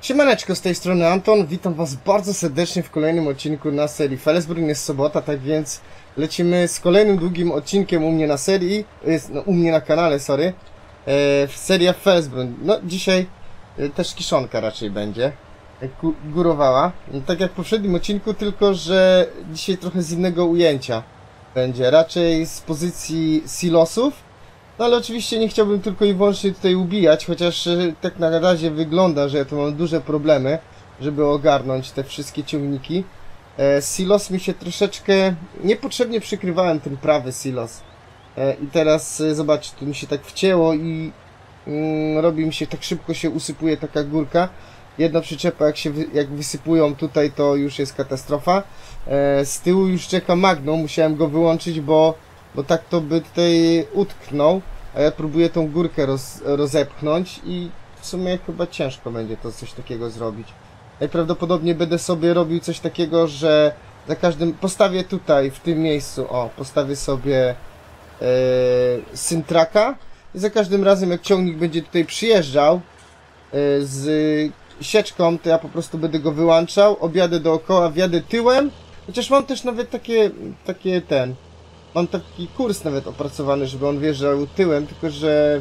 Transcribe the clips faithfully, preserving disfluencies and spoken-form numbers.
Siemaneczko, z tej strony Anton, witam was bardzo serdecznie w kolejnym odcinku na serii Felesbrunn. Jest sobota, tak więc lecimy z kolejnym długim odcinkiem u mnie na serii, no, u mnie na kanale, sorry, e, seria Felesbrunn. No dzisiaj e, też kiszonka raczej będzie e, górowała, no, tak jak w poprzednim odcinku, tylko że dzisiaj trochę z innego ujęcia będzie, raczej z pozycji silosów. No ale oczywiście nie chciałbym tylko i wyłącznie tutaj ubijać, chociaż tak na razie wygląda, że ja tu mam duże problemy, żeby ogarnąć te wszystkie ciągniki. E, silos mi się troszeczkę... Niepotrzebnie przykrywałem ten prawy silos. E, I teraz e, zobaczcie, tu mi się tak wcięło i mm, robi mi się, tak szybko się usypuje taka górka. Jedna przyczepa jak się wy, jak wysypują tutaj, to już jest katastrofa. E, z tyłu już czeka Magnum, musiałem go wyłączyć, bo... Bo tak to by tutaj utknął, a ja próbuję tą górkę roz, rozepchnąć i w sumie chyba ciężko będzie to coś takiego zrobić. Najprawdopodobniej będę sobie robił coś takiego, że za każdym... Postawię tutaj, w tym miejscu, o, postawię sobie yy, syntraka i za każdym razem jak ciągnik będzie tutaj przyjeżdżał yy, z sieczką, to ja po prostu będę go wyłączał, objadę dookoła, wjadę tyłem, chociaż mam też nawet takie, takie ten... Mam taki kurs nawet opracowany, żeby on wjeżdżał tyłem, tylko że...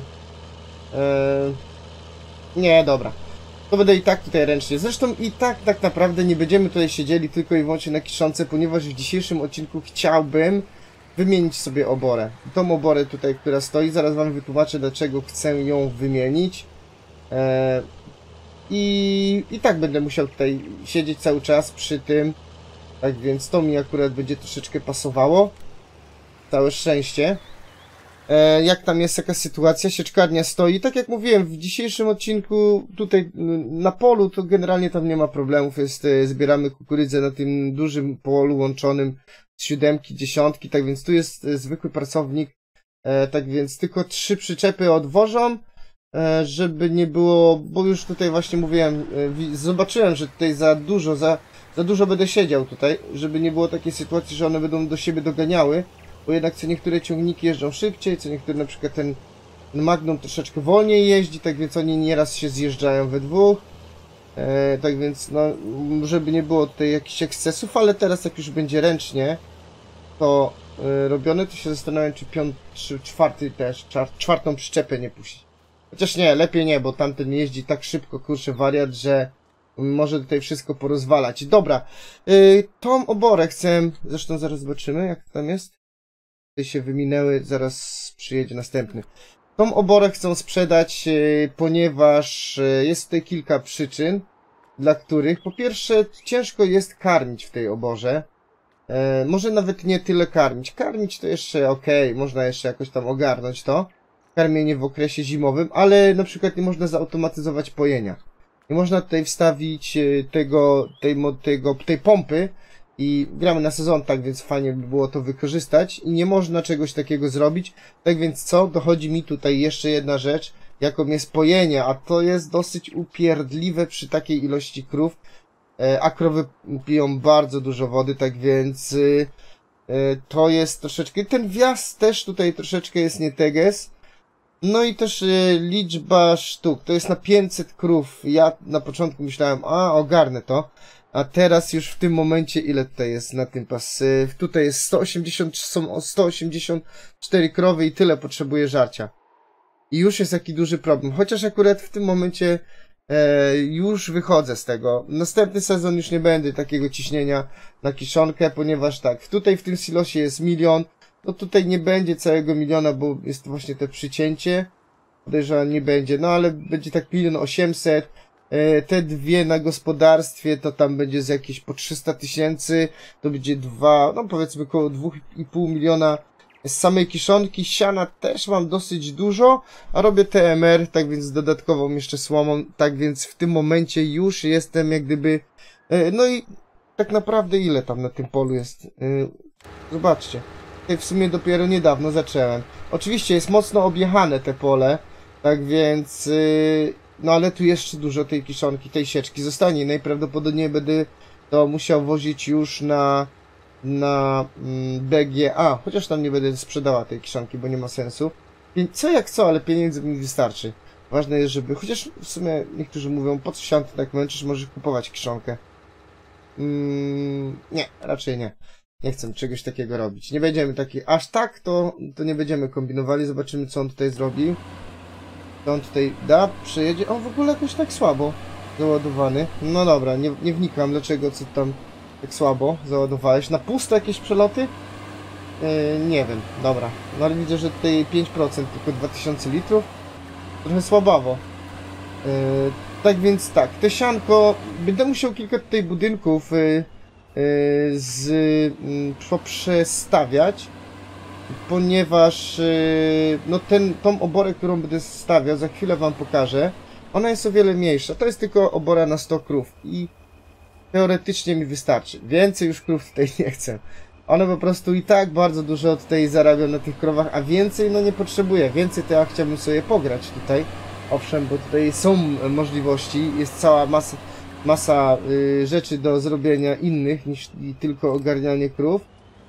E, nie, dobra. To będę i tak tutaj ręcznie. Zresztą i tak tak naprawdę nie będziemy tutaj siedzieli tylko i wyłącznie na kiszonce, ponieważ w dzisiejszym odcinku chciałbym wymienić sobie oborę. Tą oborę tutaj, która stoi, zaraz wam wytłumaczę, dlaczego chcę ją wymienić. E, i, I tak będę musiał tutaj siedzieć cały czas przy tym. Tak więc to mi akurat będzie troszeczkę pasowało. Całe szczęście. E, jak tam jest jaka sytuacja? Sieczkarnia stoi. Tak jak mówiłem, w dzisiejszym odcinku tutaj na polu to generalnie tam nie ma problemów. Jest, e, zbieramy kukurydzę na tym dużym polu łączonym z siódemki, dziesiątki. Tak więc tu jest e, zwykły pracownik. E, tak więc tylko trzy przyczepy odwożą, e, żeby nie było, bo już tutaj właśnie mówiłem, e, zobaczyłem, że tutaj za dużo, za, za dużo będę siedział tutaj, żeby nie było takiej sytuacji, że one będą do siebie doganiały. Bo jednak co niektóre ciągniki jeżdżą szybciej, co niektóre, na przykład ten, ten Magnum troszeczkę wolniej jeździ, tak więc oni nieraz się zjeżdżają we dwóch. E, tak więc, no, żeby nie było tutaj jakichś ekscesów, ale teraz jak już będzie ręcznie to e, robione, to się zastanawiam, czy, piąt, czy czwarty też, czar, czwartą przyczepę nie puścić. Chociaż nie, lepiej nie, bo tamten jeździ tak szybko, kurczę, wariat, że może tutaj wszystko porozwalać. Dobra, e, tą oborę chcę, zresztą zaraz zobaczymy, jak to tam jest. Tutaj się wyminęły, zaraz przyjedzie następny. Tą oborę chcą sprzedać, ponieważ jest tutaj kilka przyczyn, dla których po pierwsze ciężko jest karmić w tej oborze. E, może nawet nie tyle karmić. Karmić to jeszcze ok, można jeszcze jakoś tam ogarnąć to. Karmienie w okresie zimowym, ale na przykład nie można zautomatyzować pojenia. Nie można tutaj wstawić tego, tej, tego, tej pompy. I gramy na sezon, tak więc fajnie by było to wykorzystać i nie można czegoś takiego zrobić. Tak więc co? Dochodzi mi tutaj jeszcze jedna rzecz, jaką jest pojenie, a to jest dosyć upierdliwe przy takiej ilości krów, a krowy piją bardzo dużo wody, tak więc to jest troszeczkę, ten wjazd też tutaj troszeczkę jest nie teges. No i też liczba sztuk, to jest na pięćset krów. Ja na początku myślałem, a ogarnę to. A teraz już w tym momencie, ile tutaj jest na tym pas? Tutaj jest sto osiemdziesiąt, są sto osiemdziesiąt cztery krowy i tyle potrzebuje żarcia. I już jest jaki duży problem. Chociaż akurat w tym momencie e, już wychodzę z tego. Następny sezon już nie będę takiego ciśnienia na kiszonkę, ponieważ tak, tutaj w tym silosie jest milion. No tutaj nie będzie całego miliona, bo jest właśnie to przycięcie. Podejrzewam, nie będzie. No ale będzie tak milion osiemset. Te dwie na gospodarstwie to tam będzie z jakieś po trzysta tysięcy, to będzie dwa, no powiedzmy około dwa i pół miliona z samej kiszonki. Siana też mam dosyć dużo, a robię T M R, tak więc dodatkową jeszcze słomą, tak więc w tym momencie już jestem jak gdyby, no i tak naprawdę ile tam na tym polu jest, zobaczcie, tutaj w sumie dopiero niedawno zacząłem. Oczywiście jest mocno objechane te pole, tak więc... No ale tu jeszcze dużo tej kiszonki, tej sieczki zostanie. Najprawdopodobniej będę to musiał wozić już na, na mm, B G A. Chociaż tam nie będę sprzedała tej kiszonki, bo nie ma sensu. Co jak co, ale pieniędzy mi wystarczy. Ważne jest, żeby, chociaż w sumie niektórzy mówią, po co się tak męczysz, możesz kupować kiszonkę. Mm, nie, raczej nie. Nie chcę czegoś takiego robić. Nie będziemy taki, aż tak to, to nie będziemy kombinowali. Zobaczymy, co on tutaj zrobi. Co on tutaj da, przejedzie. On w ogóle jakoś tak słabo załadowany. No dobra, nie, nie wnikam, dlaczego, co tam tak słabo załadowałeś. Na puste jakieś przeloty? Yy, nie wiem, dobra. No ale widzę, że tutaj pięć procent, tylko dwa tysiące litrów. Trochę słabawo. Yy, tak więc tak, te sianko, będę musiał kilka tutaj budynków yy, yy, z, yy, poprzestawiać, ponieważ yy, no ten, tą oborę, którą będę stawiał, za chwilę wam pokażę, ona jest o wiele mniejsza. To jest tylko obora na sto krów i teoretycznie mi wystarczy. Więcej już krów tutaj nie chcę. One po prostu i tak bardzo dużo tutaj zarabią na tych krowach, a więcej no nie potrzebuję. Więcej to ja chciałbym sobie pograć tutaj. Owszem, bo tutaj są możliwości, jest cała masa, masa y, rzeczy do zrobienia innych niż i tylko ogarnianie krów.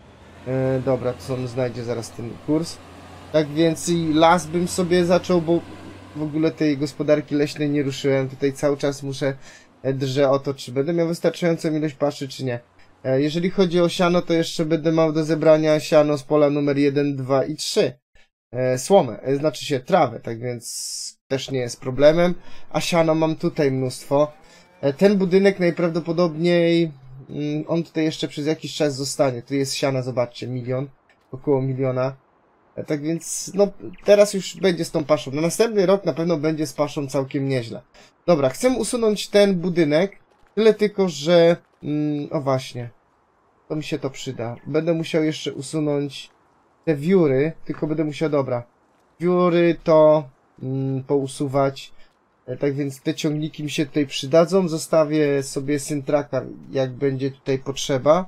E, dobra, to on znajdzie zaraz ten kurs. Tak więc i las bym sobie zaczął, bo w ogóle tej gospodarki leśnej nie ruszyłem. Tutaj cały czas muszę drżę o to, czy będę miał wystarczającą ilość paszy, czy nie. E, jeżeli chodzi o siano, to jeszcze będę miał do zebrania siano z pola numer jeden, dwa i trzy. E, słomę, e, znaczy się trawę, tak więc też nie jest problemem. A siano mam tutaj mnóstwo. E, ten budynek najprawdopodobniej mm, on tutaj jeszcze przez jakiś czas zostanie. Tu jest siana, zobaczcie, milion, około miliona. E, tak więc, no, teraz już będzie z tą paszą. Na następny rok na pewno będzie z paszą całkiem nieźle. Dobra, chcę usunąć ten budynek, tyle tylko, że... Mm, o właśnie, to mi się to przyda. Będę musiał jeszcze usunąć te wióry, tylko będę musiał, dobra, wióry to mm, pousuwać. E, tak więc te ciągniki mi się tutaj przydadzą. Zostawię sobie syntraka, jak będzie tutaj potrzeba.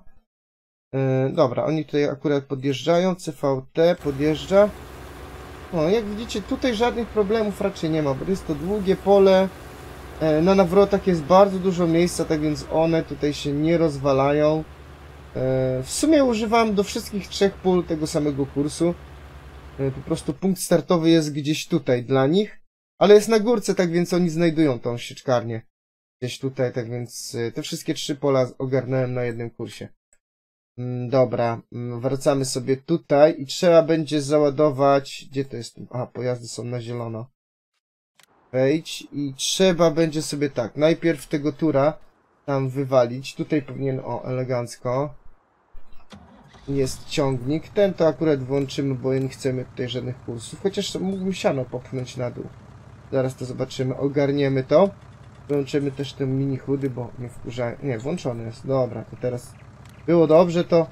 E, dobra, oni tutaj akurat podjeżdżają. C V T podjeżdża. No, jak widzicie, tutaj żadnych problemów raczej nie ma, bo jest to długie pole. E, na nawrotach jest bardzo dużo miejsca, tak więc one tutaj się nie rozwalają. E, w sumie używam do wszystkich trzech pól tego samego kursu. E, po prostu punkt startowy jest gdzieś tutaj dla nich. Ale jest na górce, tak więc oni znajdują tą sieczkarnię. Gdzieś tutaj, tak więc te wszystkie trzy pola ogarnąłem na jednym kursie. Dobra, wracamy sobie tutaj i trzeba będzie załadować... Gdzie to jest? Aha, pojazdy są na zielono. Wejdź i trzeba będzie sobie tak, najpierw tego tura tam wywalić. Tutaj powinien, o, elegancko. Jest ciągnik. Ten to akurat włączymy, bo nie chcemy tutaj żadnych kursów. Chociaż mógłbym siano popchnąć na dół. Zaraz to zobaczymy. Ogarniemy to. Włączymy też te mini chudy, bo nie wkurzają. Nie, włączony jest. Dobra, to teraz było dobrze, to...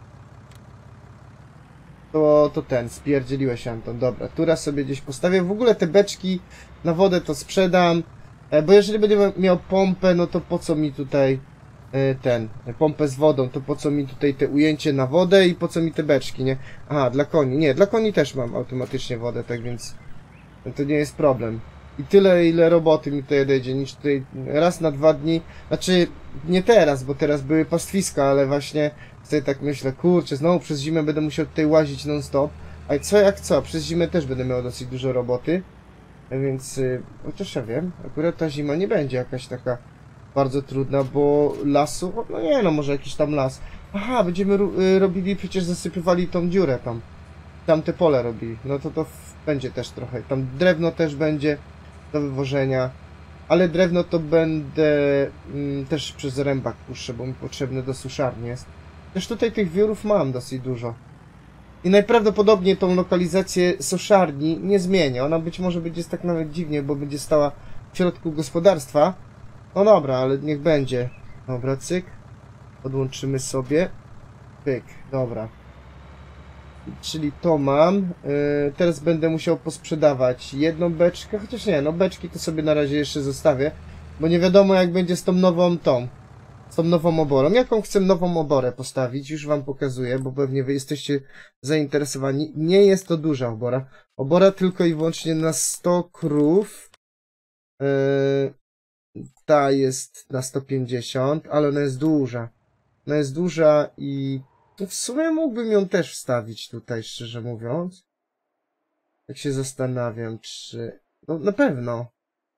To, to ten, spierdzieliłeś, Anton. Dobra, tura sobie gdzieś postawię. W ogóle te beczki na wodę to sprzedam. Bo jeżeli będę miał pompę, no to po co mi tutaj ten, pompę z wodą, to po co mi tutaj te ujęcie na wodę i po co mi te beczki, nie? Aha, dla koni. Nie, dla koni też mam automatycznie wodę, tak więc to nie jest problem. I tyle, ile roboty mi tutaj odejdzie, niż tutaj raz na dwa dni. Znaczy, nie teraz, bo teraz były pastwiska, ale właśnie sobie tak myślę, kurczę, znowu przez zimę będę musiał tutaj łazić non stop. A co jak co, przez zimę też będę miał dosyć dużo roboty. Więc, chociaż ja wiem, akurat ta zima nie będzie jakaś taka bardzo trudna, bo lasu, no nie no, może jakiś tam las. Aha, będziemy robili, przecież zasypywali tą dziurę tam. Tamte pole robili, no to to będzie też trochę. Tam drewno też będzie do wywożenia. Ale drewno to będę mm, też przez rębak puszczę, bo mi potrzebne do suszarni jest. Też tutaj tych wiórów mam dosyć dużo. I najprawdopodobniej tą lokalizację suszarni nie zmienię. Ona być może będzie tak nawet dziwnie, bo będzie stała w środku gospodarstwa. No dobra, ale niech będzie. Dobra, cyk. Podłączymy sobie. Pyk, dobra. Czyli to mam. Yy, teraz będę musiał posprzedawać jedną beczkę. Chociaż nie, no beczki to sobie na razie jeszcze zostawię. Bo nie wiadomo jak będzie z tą nową tą. Z tą nową oborą. Jaką chcę nową oborę postawić? Już wam pokazuję, bo pewnie wy jesteście zainteresowani. Nie jest to duża obora. Obora tylko i wyłącznie na sto krów. Yy, ta jest na sto pięćdziesiąt, ale ona jest duża. Ona jest duża i w sumie mógłbym ją też wstawić tutaj, szczerze mówiąc. Jak się zastanawiam, czy... No na pewno.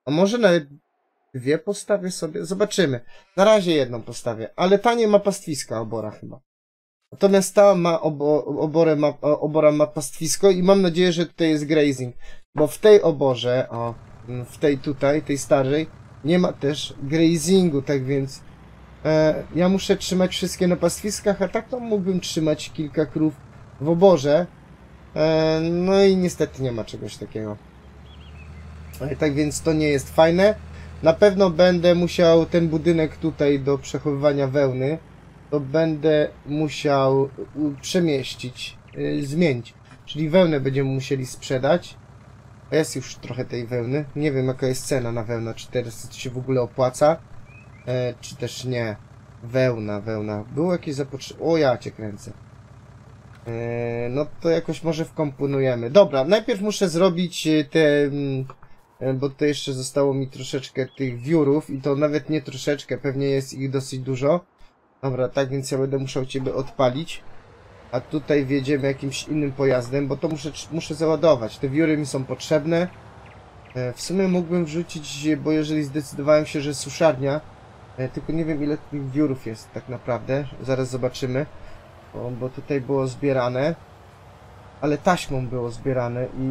A może nawet dwie postawię sobie? Zobaczymy. Na razie jedną postawię. Ale ta nie ma pastwiska obora chyba. Natomiast ta ma obo, oborę ma, obora ma pastwisko i mam nadzieję, że tutaj jest grazing. Bo w tej oborze, o, w tej tutaj, tej starej, nie ma też grazingu, tak więc e, ja muszę trzymać wszystkie na pastwiskach, a tak to mógłbym trzymać kilka krów w oborze. E, no i niestety nie ma czegoś takiego. E, tak więc to nie jest fajne. Na pewno będę musiał ten budynek tutaj do przechowywania wełny, to będę musiał przemieścić, yy, zmienić. Czyli wełnę będziemy musieli sprzedać. Jest już trochę tej wełny. Nie wiem jaka jest cena na wełnę, czy teraz to się w ogóle opłaca, e, czy też nie. Wełna, wełna. Było jakieś zapotrzebowanie. O, ja cię kręcę. E, no to jakoś może wkomponujemy. Dobra, najpierw muszę zrobić te... Mm, bo to jeszcze zostało mi troszeczkę tych wiórów i to nawet nie troszeczkę, pewnie jest ich dosyć dużo. Dobra, tak więc ja będę musiał ciebie odpalić. A tutaj wjedziemy jakimś innym pojazdem, bo to muszę, muszę załadować. Te wióry mi są potrzebne. W sumie mógłbym wrzucić, bo jeżeli zdecydowałem się, że suszarnia, tylko nie wiem ile tych wiórów jest tak naprawdę. Zaraz zobaczymy. Bo, bo tutaj było zbierane. Ale taśmą było zbierane i...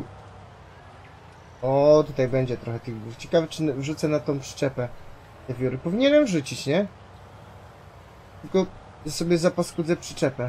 O, tutaj będzie trochę tych wiór. Ciekawe, czy wrzucę na tą przyczepę te wióry. Powinienem wrzucić, nie? Tylko sobie zapaskudzę przyczepę.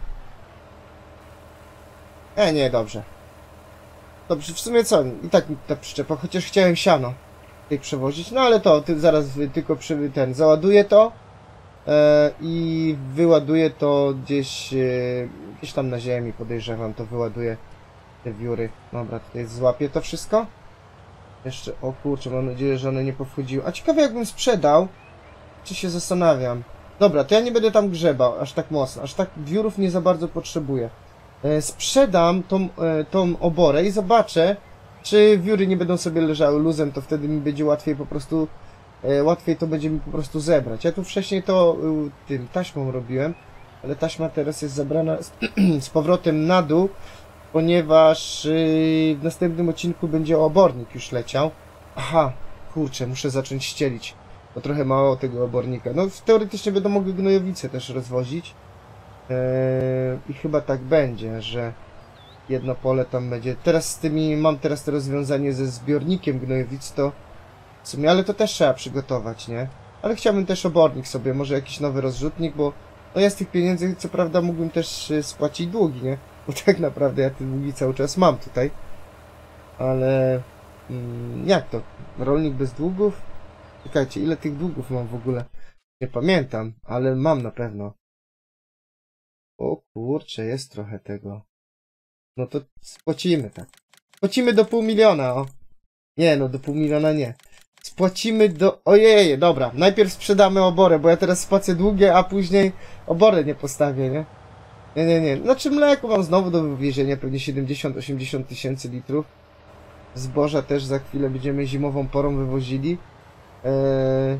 E, nie, dobrze. Dobrze, w sumie co? I tak mi ta przyczepa, chociaż chciałem siano tutaj przewozić. No ale to, ty, zaraz tylko przy, ten, załaduję to e, i wyładuję to gdzieś, e, gdzieś tam na ziemi, podejrzewam, to wyładuję te wióry. Dobra, tutaj złapię to wszystko. Jeszcze, o kurczę, mam nadzieję, że one nie powchodziły. A ciekawe jakbym sprzedał, czy się zastanawiam. Dobra, to ja nie będę tam grzebał aż tak mocno, aż tak wiórów nie za bardzo potrzebuję. E, sprzedam tą, e, tą oborę i zobaczę, czy wióry nie będą sobie leżały luzem, to wtedy mi będzie łatwiej po prostu, e, łatwiej to będzie mi po prostu zebrać. Ja tu wcześniej to e, tym taśmą robiłem, ale taśma teraz jest zabrana z, z powrotem na dół, ponieważ e, w następnym odcinku będzie obornik już leciał. Aha, kurczę, muszę zacząć ścielić. Bo trochę mało tego obornika. No teoretycznie będą mogły gnojowice też rozwozić. Eee, I chyba tak będzie, że jedno pole tam będzie. Teraz z tymi, mam teraz to rozwiązanie ze zbiornikiem gnojowic, to w sumie, ale to też trzeba przygotować, nie? Ale chciałbym też obornik sobie, może jakiś nowy rozrzutnik, bo no ja z tych pieniędzy, co prawda, mógłbym też spłacić długi, nie? Bo tak naprawdę ja te długi cały czas mam tutaj. Ale mm, jak to? Rolnik bez długów? Czekajcie, ile tych długów mam w ogóle? Nie pamiętam, ale mam na pewno. O kurczę, jest trochę tego. No to spłacimy tak. Spłacimy do pół miliona, o. Nie, no do pół miliona nie. Spłacimy do... Ojej, dobra. Najpierw sprzedamy oborę, bo ja teraz spłacę długie, a później oborę nie postawię, nie? Nie, nie, nie. Znaczy mleko mam znowu do wywiezienia, pewnie siedemdziesiąt osiemdziesiąt tysięcy litrów. Zboża też za chwilę będziemy zimową porą wywozili. Eee,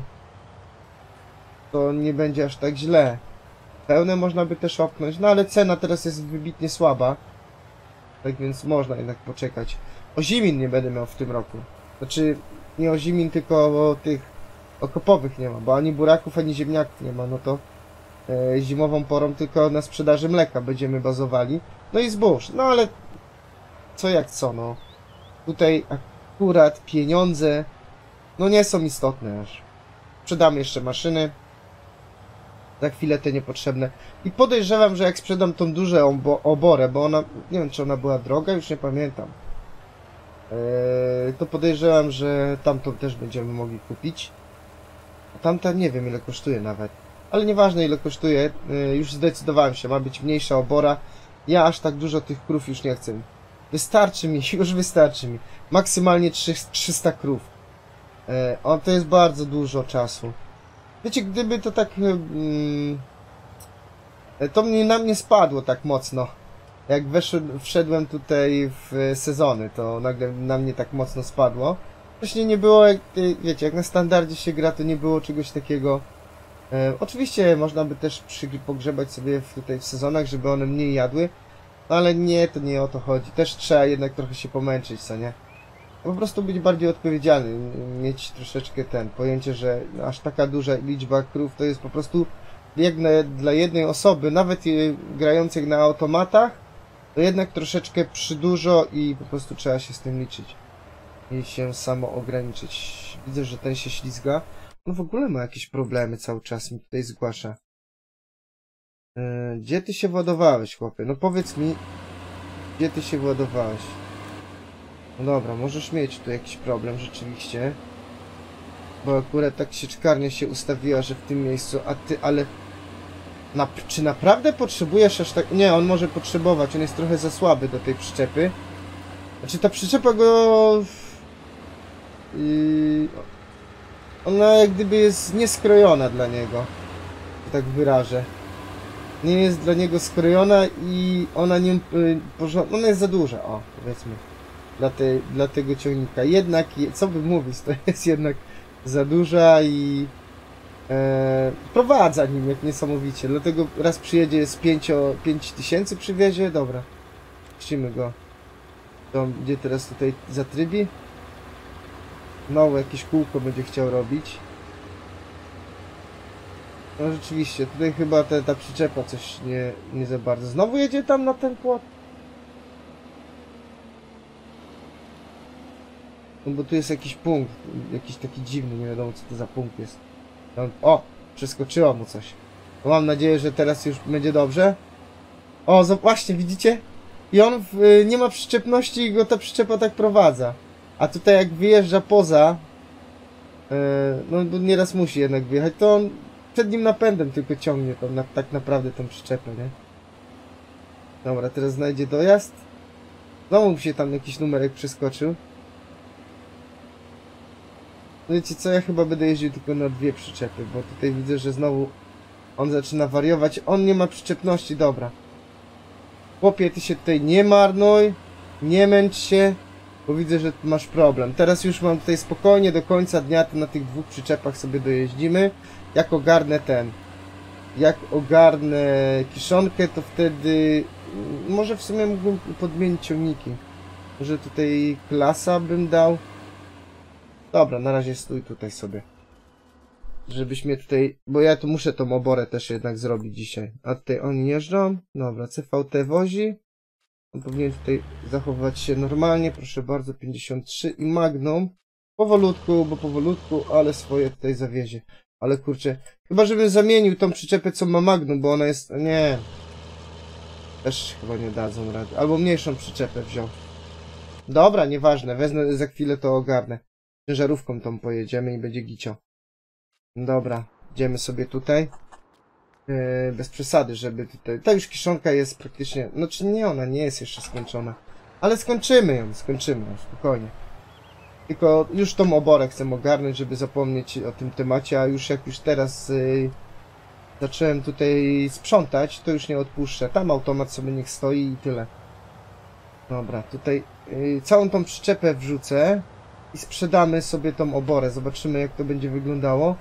to nie będzie aż tak źle. Pełne można by też opchnąć, no ale cena teraz jest wybitnie słaba. Tak więc można jednak poczekać. Ozimin nie będę miał w tym roku. Znaczy, nie ozimin, tylko o tych okopowych nie ma, bo ani buraków, ani ziemniaków nie ma, no to e, zimową porą tylko na sprzedaży mleka będziemy bazowali. No i zbóż, no ale co jak co, no. Tutaj akurat pieniądze no nie są istotne aż. Sprzedamy jeszcze maszyny. Za chwilę te niepotrzebne. I podejrzewam, że jak sprzedam tą dużą oborę, bo ona, nie wiem czy ona była droga, już nie pamiętam. Eee, to podejrzewam, że tamtą też będziemy mogli kupić. A tamta nie wiem ile kosztuje nawet. Ale nieważne ile kosztuje, eee, już zdecydowałem się, ma być mniejsza obora. Ja aż tak dużo tych krów już nie chcę. Wystarczy mi, już wystarczy mi. Maksymalnie trzysta krów. Eee, o, to jest bardzo dużo czasu. Wiecie, gdyby to tak... Hmm, to mnie na mnie spadło tak mocno. Jak weszedł, wszedłem tutaj w sezony, to nagle na mnie tak mocno spadło. Wcześniej nie było, jak, wiecie, jak na standardzie się gra, to nie było czegoś takiego. E, oczywiście można by też przy, pogrzebać sobie w, tutaj w sezonach, żeby one mniej jadły. No ale nie, to nie o to chodzi. Też trzeba jednak trochę się pomęczyć, co nie? Po prostu być bardziej odpowiedzialny, mieć troszeczkę ten, pojęcie, że aż taka duża liczba krów to jest po prostu jak na, dla jednej osoby, nawet y, grających na automatach, to jednak troszeczkę przydużo i po prostu trzeba się z tym liczyć. I się samo ograniczyć. Widzę, że ten się ślizga. On w ogóle ma jakieś problemy cały czas, mi tutaj zgłasza. Yy, gdzie ty się władowałeś, chłopie? No powiedz mi, gdzie ty się władowałeś? No dobra, możesz mieć tu jakiś problem rzeczywiście. Bo akurat tak sieczkarnia się ustawiła, że w tym miejscu, a ty, ale... Na, czy naprawdę potrzebujesz aż tak... Nie, on może potrzebować, on jest trochę za słaby do tej przyczepy. Znaczy ta przyczepa go... Yy... Ona jak gdyby jest nieskrojona dla niego. że tak wyrażę. Nie jest dla niego skrojona i ona nie... Yy, ona jest za duża, o, powiedzmy. Dla, te, dla tego ciągnika. Jednak, co by mówić, to jest jednak za duża i... E, prowadza nim jak niesamowicie, dlatego raz przyjedzie z pięć tysięcy przywiezie, dobra, puścimy go. To gdzie teraz tutaj zatrybi? Znowu jakieś kółko będzie chciał robić. No rzeczywiście, tutaj chyba te, ta przyczepa coś nie, nie za bardzo. Znowu jedzie tam na ten płot? No bo tu jest jakiś punkt, jakiś taki dziwny, nie wiadomo co to za punkt jest. O, przeskoczyło mu coś. No mam nadzieję, że teraz już będzie dobrze. O, właśnie, widzicie? I on w, y, nie ma przyczepności i go ta przyczepa tak prowadza. A tutaj jak wyjeżdża poza, y, no bo nieraz musi jednak wyjechać, to on przed nim napędem tylko ciągnie tą, na, tak naprawdę tą przyczepę, nie? Dobra, teraz znajdzie dojazd. Znowu mu się tam jakiś numerek przeskoczył. Wiecie co, ja chyba będę jeździł tylko na dwie przyczepy, bo tutaj widzę, że znowu on zaczyna wariować. On nie ma przyczepności, dobra. Chłopie, ty się tutaj nie marnuj, nie męcz się, bo widzę, że masz problem. Teraz już mam tutaj spokojnie do końca dnia, to na tych dwóch przyczepach sobie dojeździmy. Jak ogarnę ten, jak ogarnę kiszonkę, to wtedy może w sumie mógłbym podmienić ciągniki. Może tutaj klasa bym dał. Dobra, na razie stój tutaj sobie. Żebyś mnie tutaj... Bo ja tu muszę tą oborę też jednak zrobić dzisiaj. A tutaj oni jeżdżą. Dobra, C V T wozi. On powinien tutaj zachowywać się normalnie. Proszę bardzo, pięćdziesiąt trzy i Magnum. Powolutku, bo powolutku, ale swoje tutaj zawiezie. Ale kurczę, chyba żebym zamienił tą przyczepę, co ma Magnum, bo ona jest... Nie. Też chyba nie dadzą rady. Albo mniejszą przyczepę wziął. Dobra, nieważne. Wezmę za chwilę, to ogarnę. Ciężarówką tą pojedziemy i będzie gicio. Dobra, idziemy sobie tutaj. Yy, bez przesady, żeby tutaj... Ta już kiszonka jest praktycznie... No czy nie, ona nie jest jeszcze skończona. Ale skończymy ją, skończymy ją, spokojnie. Tylko już tą oborę chcę ogarnąć, żeby zapomnieć o tym temacie, a już jak już teraz yy, zacząłem tutaj sprzątać, to już nie odpuszczę. Tam automat sobie niech stoi i tyle. Dobra, tutaj yy, całą tą przyczepę wrzucę. I sprzedamy sobie tą oborę. Zobaczymy, jak to będzie wyglądało.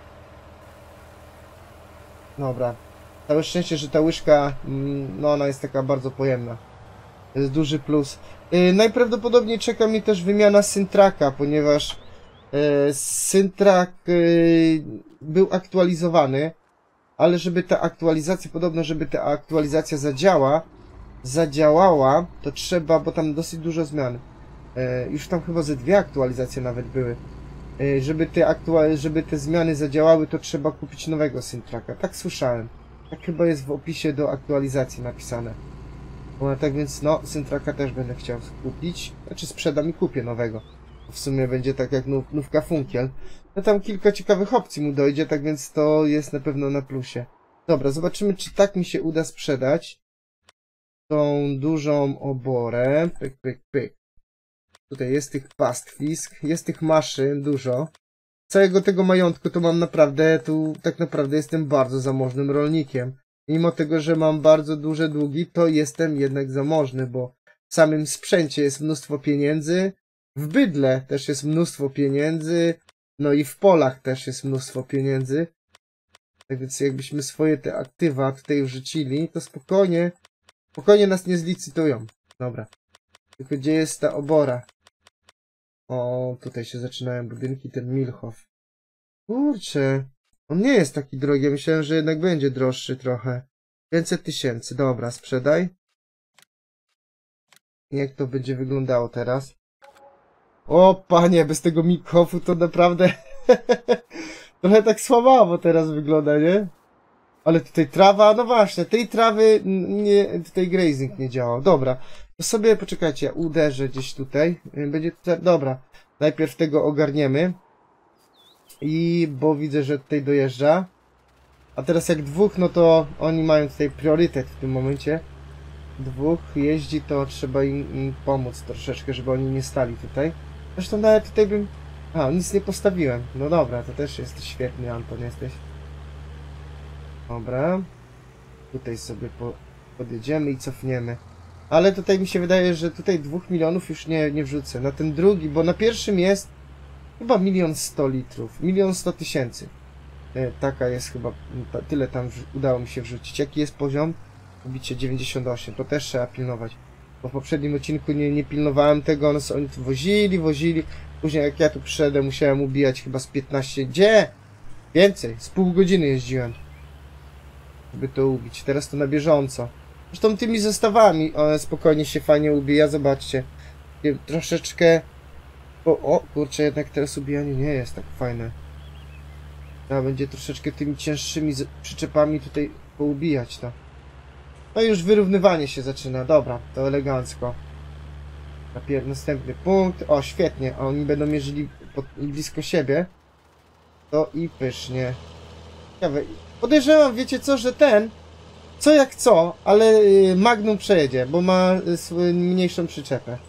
Dobra. Całe szczęście, że ta łyżka, no ona jest taka bardzo pojemna. To jest duży plus. Yy, najprawdopodobniej czeka mi też wymiana Syntraka, ponieważ yy, Syntrak yy, był aktualizowany, ale żeby ta aktualizacja, podobno żeby ta aktualizacja zadziała, zadziałała, to trzeba, bo tam dosyć dużo zmian. Już tam chyba ze dwie aktualizacje nawet były. Żeby te, aktual... żeby te zmiany zadziałały, to trzeba kupić nowego Syntraka. Tak słyszałem. Tak chyba jest w opisie do aktualizacji napisane. No, tak więc no, Syntraka też będę chciał kupić. Znaczy sprzedam i kupię nowego. W sumie będzie tak jak nów, nówka Funkiel. No tam kilka ciekawych opcji mu dojdzie, tak więc to jest na pewno na plusie. Dobra, zobaczymy, czy tak mi się uda sprzedać tą dużą oborę. Pyk, pyk, pyk. Tutaj jest tych pastwisk, jest tych maszyn dużo. Całego tego majątku to mam naprawdę, tu tak naprawdę jestem bardzo zamożnym rolnikiem. Mimo tego, że mam bardzo duże długi, to jestem jednak zamożny, bo w samym sprzęcie jest mnóstwo pieniędzy, w bydle też jest mnóstwo pieniędzy, no i w polach też jest mnóstwo pieniędzy. Tak więc jakbyśmy swoje te aktywa tutaj wrzucili, to spokojnie, spokojnie nas nie zlicytują. Dobra. Tylko gdzie jest ta obora? O, tutaj się zaczynają budynki, ten Milhof. Kurczę, on nie jest taki drogi, ja myślałem, że jednak będzie droższy trochę. pięćset tysięcy, dobra, sprzedaj. Jak to będzie wyglądało teraz? O panie, bez tego Milhofu to naprawdę trochę tak słabawo teraz wygląda, nie? Ale tutaj trawa, no właśnie, tej trawy nie, tutaj grazing nie działał. Dobra, to sobie poczekajcie, ja uderzę gdzieś tutaj. Będzie tutaj, dobra, najpierw tego ogarniemy. I bo widzę, że tutaj dojeżdża. A teraz jak dwóch, no to oni mają tutaj priorytet w tym momencie. Dwóch jeździ, to trzeba im, im pomóc troszeczkę, żeby oni nie stali tutaj. Zresztą nawet tutaj bym... A, nic nie postawiłem. No dobra, to też jest świetny, Anton, jesteś. Dobra. Tutaj sobie po, podjedziemy i cofniemy. Ale tutaj mi się wydaje, że tutaj dwóch milionów już nie, nie wrzucę. Na ten drugi, bo na pierwszym jest chyba milion sto litrów. Milion sto tysięcy. E, taka jest chyba, ta, tyle tam udało mi się wrzucić. Jaki jest poziom? Ubicie dziewięćdziesiąt osiem. To też trzeba pilnować. Bo w poprzednim odcinku nie, nie pilnowałem tego. One, oni tu wozili, wozili. Później jak ja tu przyszedłem, musiałem ubijać chyba z piętnaście. Gdzie? Więcej. Z pół godziny jeździłem, żeby to ubić. Teraz to na bieżąco. Zresztą tymi zestawami one spokojnie się fajnie ubija. Zobaczcie. Troszeczkę... O, o kurczę, jednak teraz ubijanie nie jest tak fajne. Trzeba będzie troszeczkę tymi cięższymi przyczepami tutaj poubijać to. No i już wyrównywanie się zaczyna. Dobra, to elegancko. Następny punkt. O, świetnie. A oni będą mierzyli pod, blisko siebie. To i pysznie. Ciekawe. Podejrzewam, wiecie co, że ten, co jak co, ale Magnum przejedzie, bo ma mniejszą przyczepę.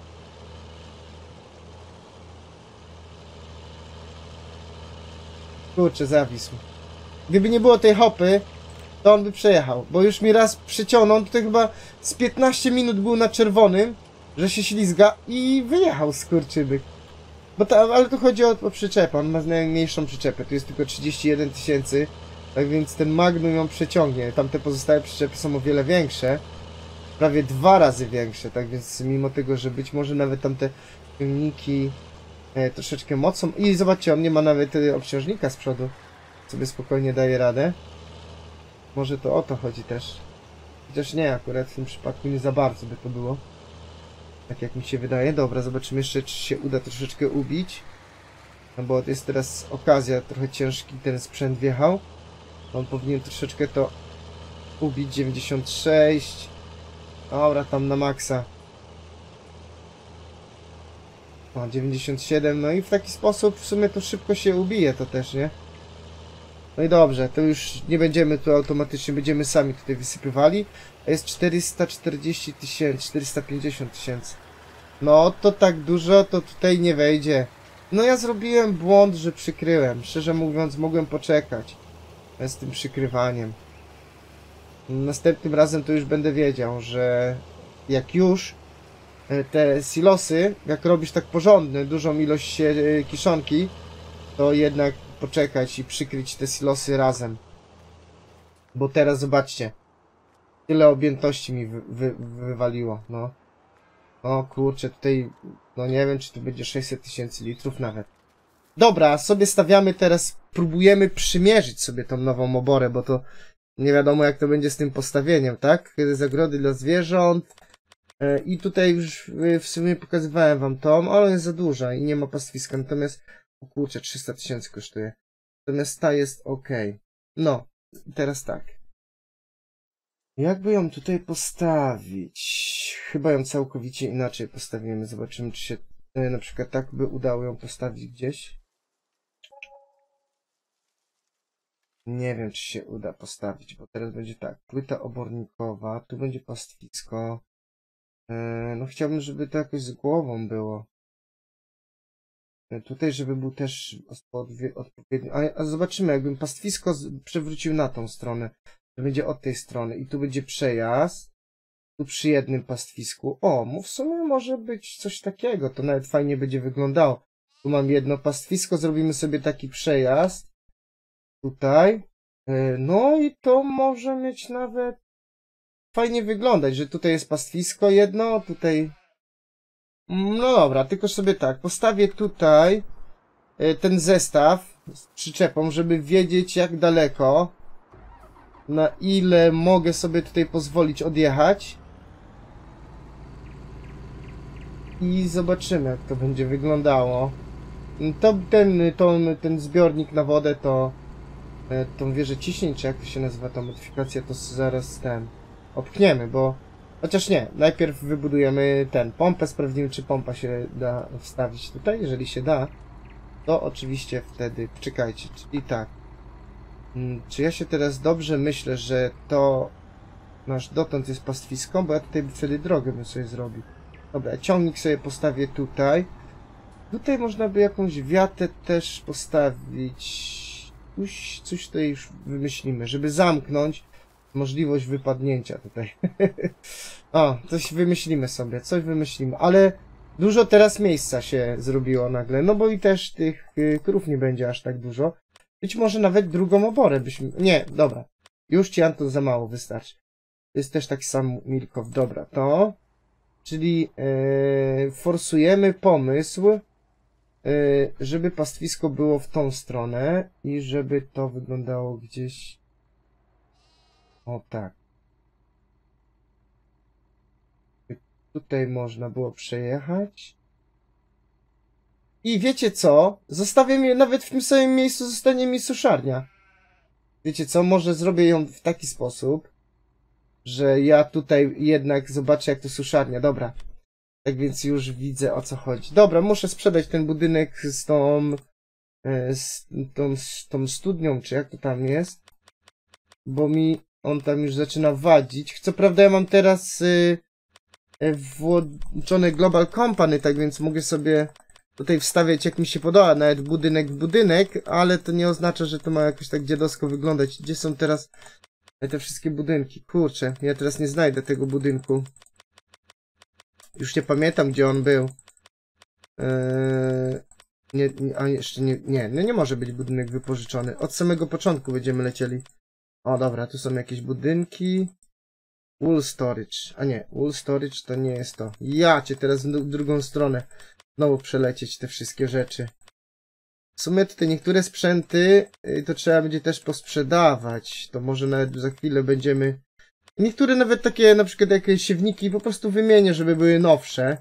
Kurczę, zawisł. Gdyby nie było tej hopy, to on by przejechał, bo już mi raz przyciągnął, on tutaj chyba z piętnaście minut był na czerwonym, że się ślizga i wyjechał skurczybyk. Bo ta, ale tu chodzi o, o przyczepę, on ma najmniejszą przyczepę, tu jest tylko trzydzieści jeden tysięcy, tak więc ten Magnum ją przeciągnie, tamte pozostałe przyczepy są o wiele większe, prawie dwa razy większe, tak więc mimo tego, że być może nawet tamte silniki e, troszeczkę mocą, i zobaczcie, on nie ma nawet e, obciążnika z przodu, sobie spokojnie daje radę. Może to o to chodzi też. Chociaż nie, akurat w tym przypadku nie za bardzo by to było. Tak jak mi się wydaje. Dobra, zobaczymy jeszcze, czy się uda troszeczkę ubić. No bo jest teraz okazja, trochę ciężki ten sprzęt wjechał. On powinien troszeczkę to ubić. dziewięćdziesiąt sześć. Dobra, tam na maksa. O, dziewięćdziesiąt siedem. No i w taki sposób w sumie to szybko się ubije to też, nie? No i dobrze, to już nie będziemy tu automatycznie, będziemy sami tutaj wysypywali. A jest czterysta czterdzieści tysięcy, czterysta pięćdziesiąt tysięcy. No to tak dużo to tutaj nie wejdzie. No ja zrobiłem błąd, że przykryłem. Szczerze mówiąc, mogłem poczekać z tym przykrywaniem. Następnym razem to już będę wiedział, że jak już te silosy, jak robisz tak porządny, dużą ilość kiszonki, to jednak poczekać i przykryć te silosy razem. Bo teraz zobaczcie, tyle objętości mi wy, wy, wywaliło, no. O kurczę, tutaj, no nie wiem, czy tu będzie sześćset tysięcy litrów nawet. Dobra, sobie stawiamy teraz, próbujemy przymierzyć sobie tą nową oborę, bo to nie wiadomo jak to będzie z tym postawieniem, tak? Zagrody dla zwierząt. I tutaj już w sumie pokazywałem wam to, ale ona jest za duża i nie ma pastwiska, natomiast, o kurczę, trzysta tysięcy kosztuje. Natomiast ta jest ok. No, teraz tak. Jakby ją tutaj postawić? Chyba ją całkowicie inaczej postawimy. Zobaczymy, czy się na przykład tak by udało ją postawić gdzieś. Nie wiem, czy się uda postawić, bo teraz będzie tak. Płyta obornikowa, tu będzie pastwisko. No chciałbym, żeby to jakoś z głową było. Tutaj, żeby był też odpowiedni. A, a zobaczymy, jakbym pastwisko przewrócił na tą stronę. To będzie od tej strony. I tu będzie przejazd. Tu przy jednym pastwisku. O, w sumie może być coś takiego. To nawet fajnie będzie wyglądało. Tu mam jedno pastwisko. Zrobimy sobie taki przejazd. Tutaj. No i to może mieć nawet fajnie wyglądać, że tutaj jest pastwisko jedno, tutaj No dobra, tylko sobie tak, postawię tutaj y, ten zestaw z przyczepą, żeby wiedzieć jak daleko, na ile mogę sobie tutaj pozwolić odjechać. I zobaczymy jak to będzie wyglądało. To ten, to, ten zbiornik na wodę to y, tą wieżę ciśnień, czy jak to się nazywa ta modyfikacja, to zaraz ten opchniemy, bo chociaż nie, najpierw wybudujemy ten pompę, sprawdzimy czy pompa się da wstawić tutaj, jeżeli się da, to oczywiście wtedy, czekajcie, czyli tak, hmm, czy ja się teraz dobrze myślę, że to nasz dotąd jest pastwisko, bo ja tutaj wtedy drogę bym sobie zrobił. Dobra, ciągnik sobie postawię tutaj, tutaj można by jakąś wiatę też postawić, coś, coś tutaj już wymyślimy, żeby zamknąć możliwość wypadnięcia tutaj. O, coś wymyślimy sobie, coś wymyślimy, ale dużo teraz miejsca się zrobiło nagle, no bo i też tych y, krów nie będzie aż tak dużo. Być może nawet drugą oborę byśmy... Nie, dobra. Już ci Anton za mało wystarczy. To jest też taki sam Milkow. Dobra, to... Czyli yy, forsujemy pomysł, yy, żeby pastwisko było w tą stronę i żeby to wyglądało gdzieś... O tak. Tutaj można było przejechać. I wiecie co? Zostawię mi, nawet w tym samym miejscu zostanie mi suszarnia. Wiecie co? Może zrobię ją w taki sposób, że ja tutaj jednak zobaczę jak to suszarnia. Dobra. Tak więc już widzę o co chodzi. Dobra, muszę sprzedać ten budynek z tą, z tą, z tą studnią, czy jak to tam jest. Bo mi on tam już zaczyna wadzić. Co prawda ja mam teraz y, włączony Global Company, tak więc mogę sobie tutaj wstawiać jak mi się podoba, nawet budynek w budynek, ale to nie oznacza, że to ma jakoś tak dziadowsko wyglądać. Gdzie są teraz te wszystkie budynki? Kurczę, ja teraz nie znajdę tego budynku. Już nie pamiętam, gdzie on był. Eee, nie, nie, a jeszcze nie, nie, no nie może być budynek wypożyczony. Od samego początku będziemy lecieli. O, dobra, tu są jakieś budynki. Wool Storage. A nie, Wool Storage to nie jest to. Ja cię teraz w drugą stronę. Znowu przelecieć te wszystkie rzeczy. W sumie tutaj niektóre sprzęty to trzeba będzie też posprzedawać. To może nawet za chwilę będziemy... Niektóre nawet takie, na przykład jakieś siewniki po prostu wymienię, żeby były nowsze.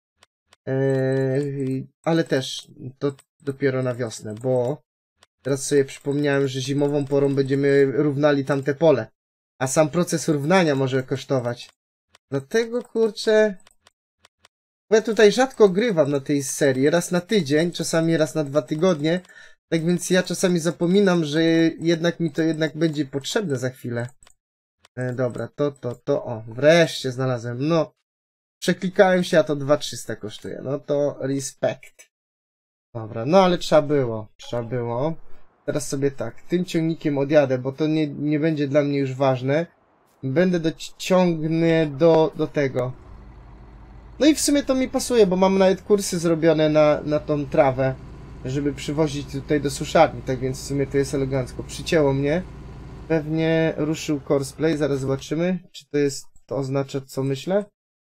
Eee, ale też to dopiero na wiosnę, bo teraz sobie przypomniałem, że zimową porą będziemy równali tamte pole. A sam proces równania może kosztować. Dlatego, kurczę... Ja tutaj rzadko grywam na tej serii, raz na tydzień, czasami raz na dwa tygodnie. Tak więc ja czasami zapominam, że jednak mi to jednak będzie potrzebne za chwilę. E, dobra, to, to, to, o, wreszcie znalazłem. No, przeklikałem się, a to dwa tysiące trzysta kosztuje. No to respekt. Dobra, no ale trzeba było, trzeba było. Teraz sobie tak, tym ciągnikiem odjadę, bo to nie, nie będzie dla mnie już ważne. Będę dociągnę do, do tego. No i w sumie to mi pasuje, bo mam nawet kursy zrobione na, na tą trawę, żeby przywozić tutaj do suszarni, tak więc w sumie to jest elegancko. Przycięło mnie. Pewnie ruszył courseplay, zaraz zobaczymy, czy to jest, to oznacza co myślę.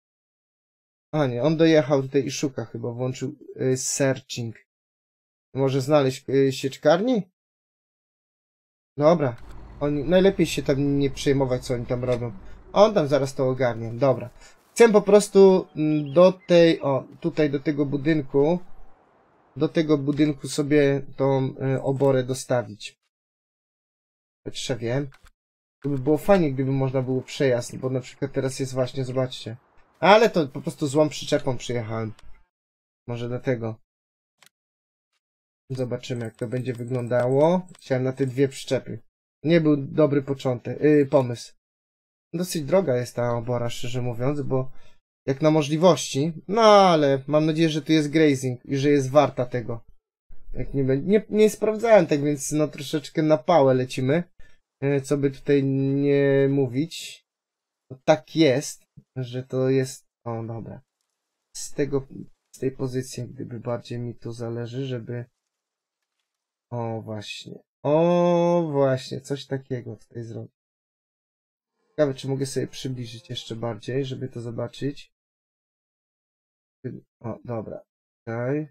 A nie, on dojechał tutaj i szuka chyba, włączył y, searching. Może znaleźć y, sieczkarni? Dobra, oni, najlepiej się tam nie przejmować, co oni tam robią. A on tam zaraz to ogarnie, dobra. Chcę po prostu do tej, o, tutaj do tego budynku, do tego budynku sobie tą y, oborę dostawić. Jeszcze wiem. To by było fajnie, gdyby można było przejazd, bo na przykład teraz jest właśnie, zobaczcie. Ale to po prostu złą przyczepą przyjechałem. Może dlatego. Zobaczymy, jak to będzie wyglądało. Chciałem na te dwie przyczepy. Nie był dobry początek, yy, pomysł. Dosyć droga jest ta obora, szczerze mówiąc, bo jak na możliwości. No ale mam nadzieję, że tu jest grazing i że jest warta tego. Jak nie, nie, nie sprawdzałem tak, więc no troszeczkę na pałę lecimy. Co by tutaj nie mówić. No, tak jest, że to jest... O, dobra. Z tego, z tej pozycji, gdyby bardziej mi tu zależy, żeby... O, właśnie. O, właśnie. Coś takiego tutaj zrobić. Ciekawe, czy mogę sobie przybliżyć jeszcze bardziej, żeby to zobaczyć. O, dobra. Okej.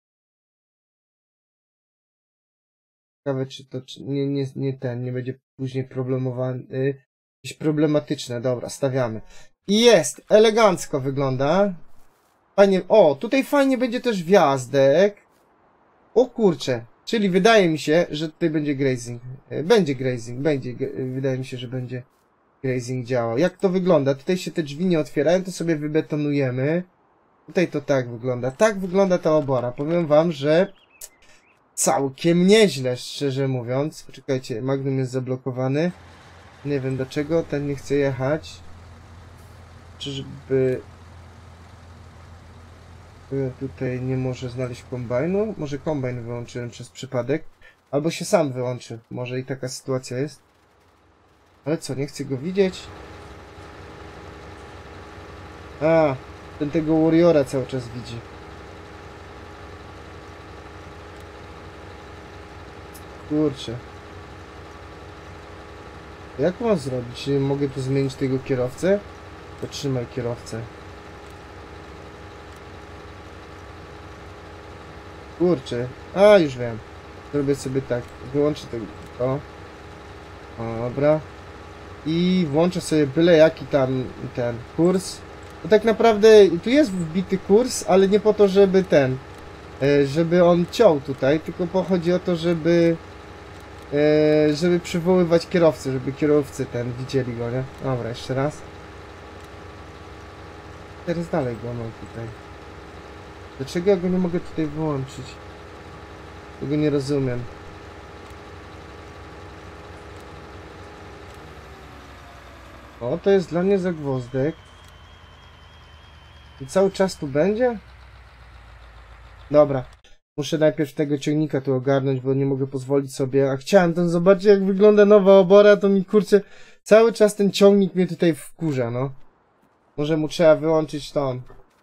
Ciekawe, czy to czy nie, nie, nie ten, nie będzie później problemowany, y, jakieś problematyczne. Dobra, stawiamy. I jest! Elegancko wygląda. Fajnie, o, tutaj fajnie będzie też wjazdek. O kurczę, czyli wydaje mi się, że tutaj będzie grazing. Y, Będzie grazing, będzie, y, wydaje mi się, że będzie grazing działał. Jak to wygląda? Tutaj się te drzwi nie otwierają, to sobie wybetonujemy. Tutaj to tak wygląda. Tak wygląda ta obora. Powiem wam, że całkiem nieźle, szczerze mówiąc. Poczekajcie, Magnum jest zablokowany. Nie wiem dlaczego, ten nie chce jechać. Czyżby... Tutaj nie może znaleźć kombajnu? Może kombajn wyłączyłem przez przypadek. Albo się sam wyłączy. Może i taka sytuacja jest. Ale co, nie chcę go widzieć? A, ten tego Warriora cały czas widzi. Kurczę. Jak mam zrobić? Mogę tu zmienić tego kierowcę? To trzymaj kierowcę. Kurczę. A, już wiem. Zrobię sobie tak. Wyłączę tego. O. O, dobra. I włączę sobie byle jaki tam ten kurs. Bo tak naprawdę tu jest wbity kurs, ale nie po to, żeby ten, żeby on ciął tutaj, tylko chodzi o to, żeby żeby przywoływać kierowcę, żeby kierowcy ten widzieli go, nie? Dobra, jeszcze raz. Teraz dalej go mam tutaj. Dlaczego ja go nie mogę tutaj wyłączyć? Tego nie rozumiem. O, to jest dla mnie zagwozdek. I cały czas tu będzie? Dobra. Muszę najpierw tego ciągnika tu ogarnąć, bo nie mogę pozwolić sobie. A chciałem tam zobaczyć, jak wygląda nowa obora, to mi kurczę... Cały czas ten ciągnik mnie tutaj wkurza, no. Może mu trzeba wyłączyć tą...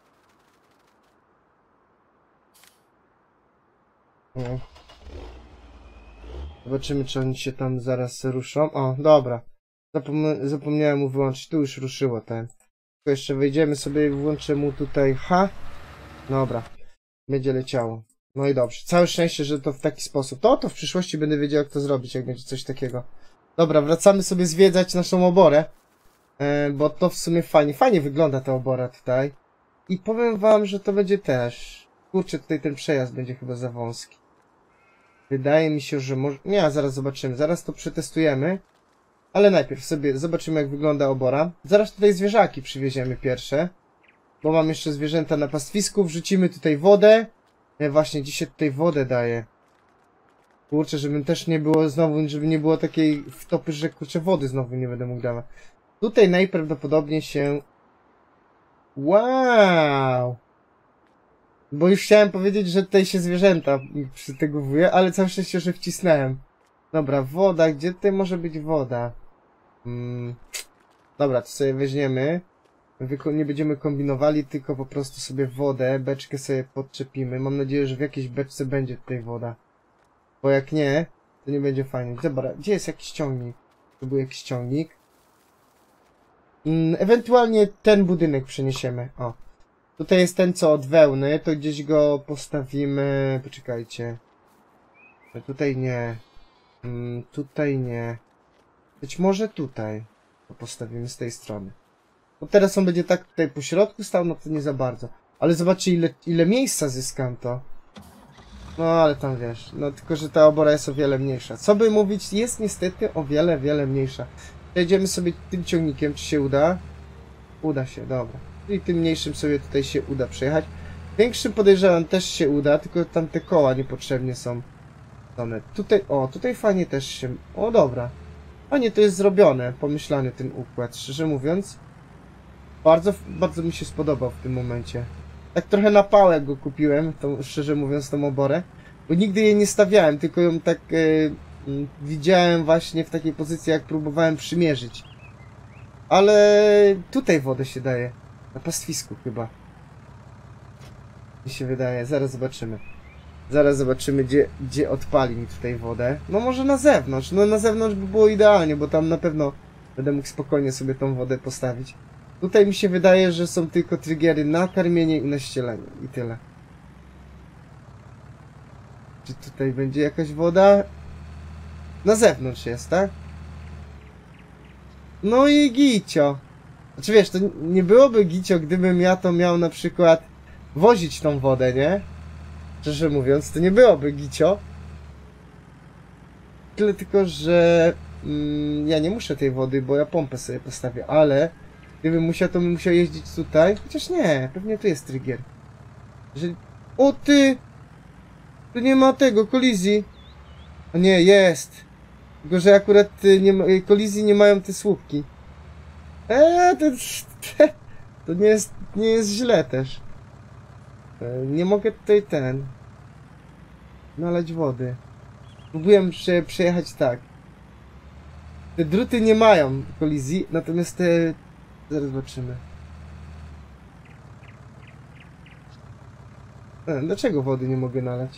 O. Zobaczymy, czy oni się tam zaraz ruszą. O, dobra. Zapom zapomniałem mu wyłączyć. Tu już ruszyło ten. Tylko jeszcze wejdziemy sobie i włączę mu tutaj H. Dobra. Będzie leciało. No i dobrze. Całe szczęście, że to w taki sposób. To, to w przyszłości będę wiedział, jak to zrobić, jak będzie coś takiego. Dobra, wracamy sobie zwiedzać naszą oborę. E, bo to w sumie fajnie. Fajnie wygląda ta obora tutaj. I powiem wam, że to będzie też... Kurczę, tutaj ten przejazd będzie chyba za wąski. Wydaje mi się, że może... Nie, zaraz zobaczymy. Zaraz to przetestujemy. Ale najpierw sobie zobaczymy, jak wygląda obora. Zaraz tutaj zwierzaki przywieziemy pierwsze. Bo mam jeszcze zwierzęta na pastwisku. Wrzucimy tutaj wodę. Ja właśnie dzisiaj tutaj wodę daję. Kurczę, żeby też nie było znowu, żeby nie było takiej wtopy, że kurczę wody znowu nie będę mógł dawać. Tutaj najprawdopodobniej się... Wow! Bo już chciałem powiedzieć, że tutaj się zwierzęta przytegowuje, ale całe szczęście, że wcisnąłem. Dobra, woda. Gdzie tutaj może być woda? Hmm. Dobra, to sobie weźmiemy. Nie będziemy kombinowali, tylko po prostu sobie wodę, beczkę sobie podczepimy. Mam nadzieję, że w jakiejś beczce będzie tutaj woda. Bo jak nie, to nie będzie fajnie. Dobra, gdzie jest jakiś ciągnik? To był jakiś ciągnik. Hmm, ewentualnie ten budynek przeniesiemy. O. Tutaj jest ten, co od wełny, to gdzieś go postawimy... Poczekajcie. Tutaj nie. Hmm, tutaj nie. Być może tutaj. To postawimy z tej strony. Bo teraz on będzie tak tutaj po środku stał, no to nie za bardzo. Ale zobaczcie, ile, ile miejsca zyskam to. No ale tam wiesz, no tylko, że ta obora jest o wiele mniejsza. Co by mówić, jest niestety o wiele, wiele mniejsza. Przejdziemy sobie tym ciągnikiem, czy się uda? Uda się, dobra. I tym mniejszym sobie tutaj się uda przejechać. Większym podejrzewam też się uda, tylko tam te koła niepotrzebnie są. One. Tutaj, o, tutaj fajnie też się... O, dobra. Fajnie to jest zrobione, pomyślany ten układ, szczerze mówiąc. Bardzo, bardzo mi się spodobał w tym momencie. Tak trochę na pałę go kupiłem, tą, szczerze mówiąc, tą oborę. Bo nigdy jej nie stawiałem, tylko ją tak e, widziałem właśnie w takiej pozycji, jak próbowałem przymierzyć. Ale tutaj wodę się daje. Na pastwisku chyba. Mi się wydaje, zaraz zobaczymy. Zaraz zobaczymy, gdzie, gdzie odpali mi tutaj wodę. No może na zewnątrz. No na zewnątrz by było idealnie, bo tam na pewno będę mógł spokojnie sobie tą wodę postawić. Tutaj mi się wydaje, że są tylko triggery na karmienie i na ścielenie. I tyle. Czy tutaj będzie jakaś woda? Na zewnątrz jest, tak? No i gicio. Znaczy wiesz, to nie byłoby gicio, gdybym ja to miał na przykład wozić tą wodę, nie? Szczerze mówiąc, to nie byłoby gicio. Tyle tylko, że mm, ja nie muszę tej wody, bo ja pompę sobie postawię, ale gdybym musiał, to bym musiał jeździć tutaj. Chociaż nie, pewnie tu jest trigger. Jeżeli... O ty! Tu nie ma tego, kolizji. O nie, jest. Tylko, że akurat y, nie ma, y, kolizji nie mają te słupki. Eee, to, to nie jest, nie jest źle też. E, nie mogę tutaj ten... nalać wody. Próbuję prze, przejechać tak. Te druty nie mają kolizji, natomiast te... Zaraz zobaczymy. E, dlaczego wody nie mogę nalać?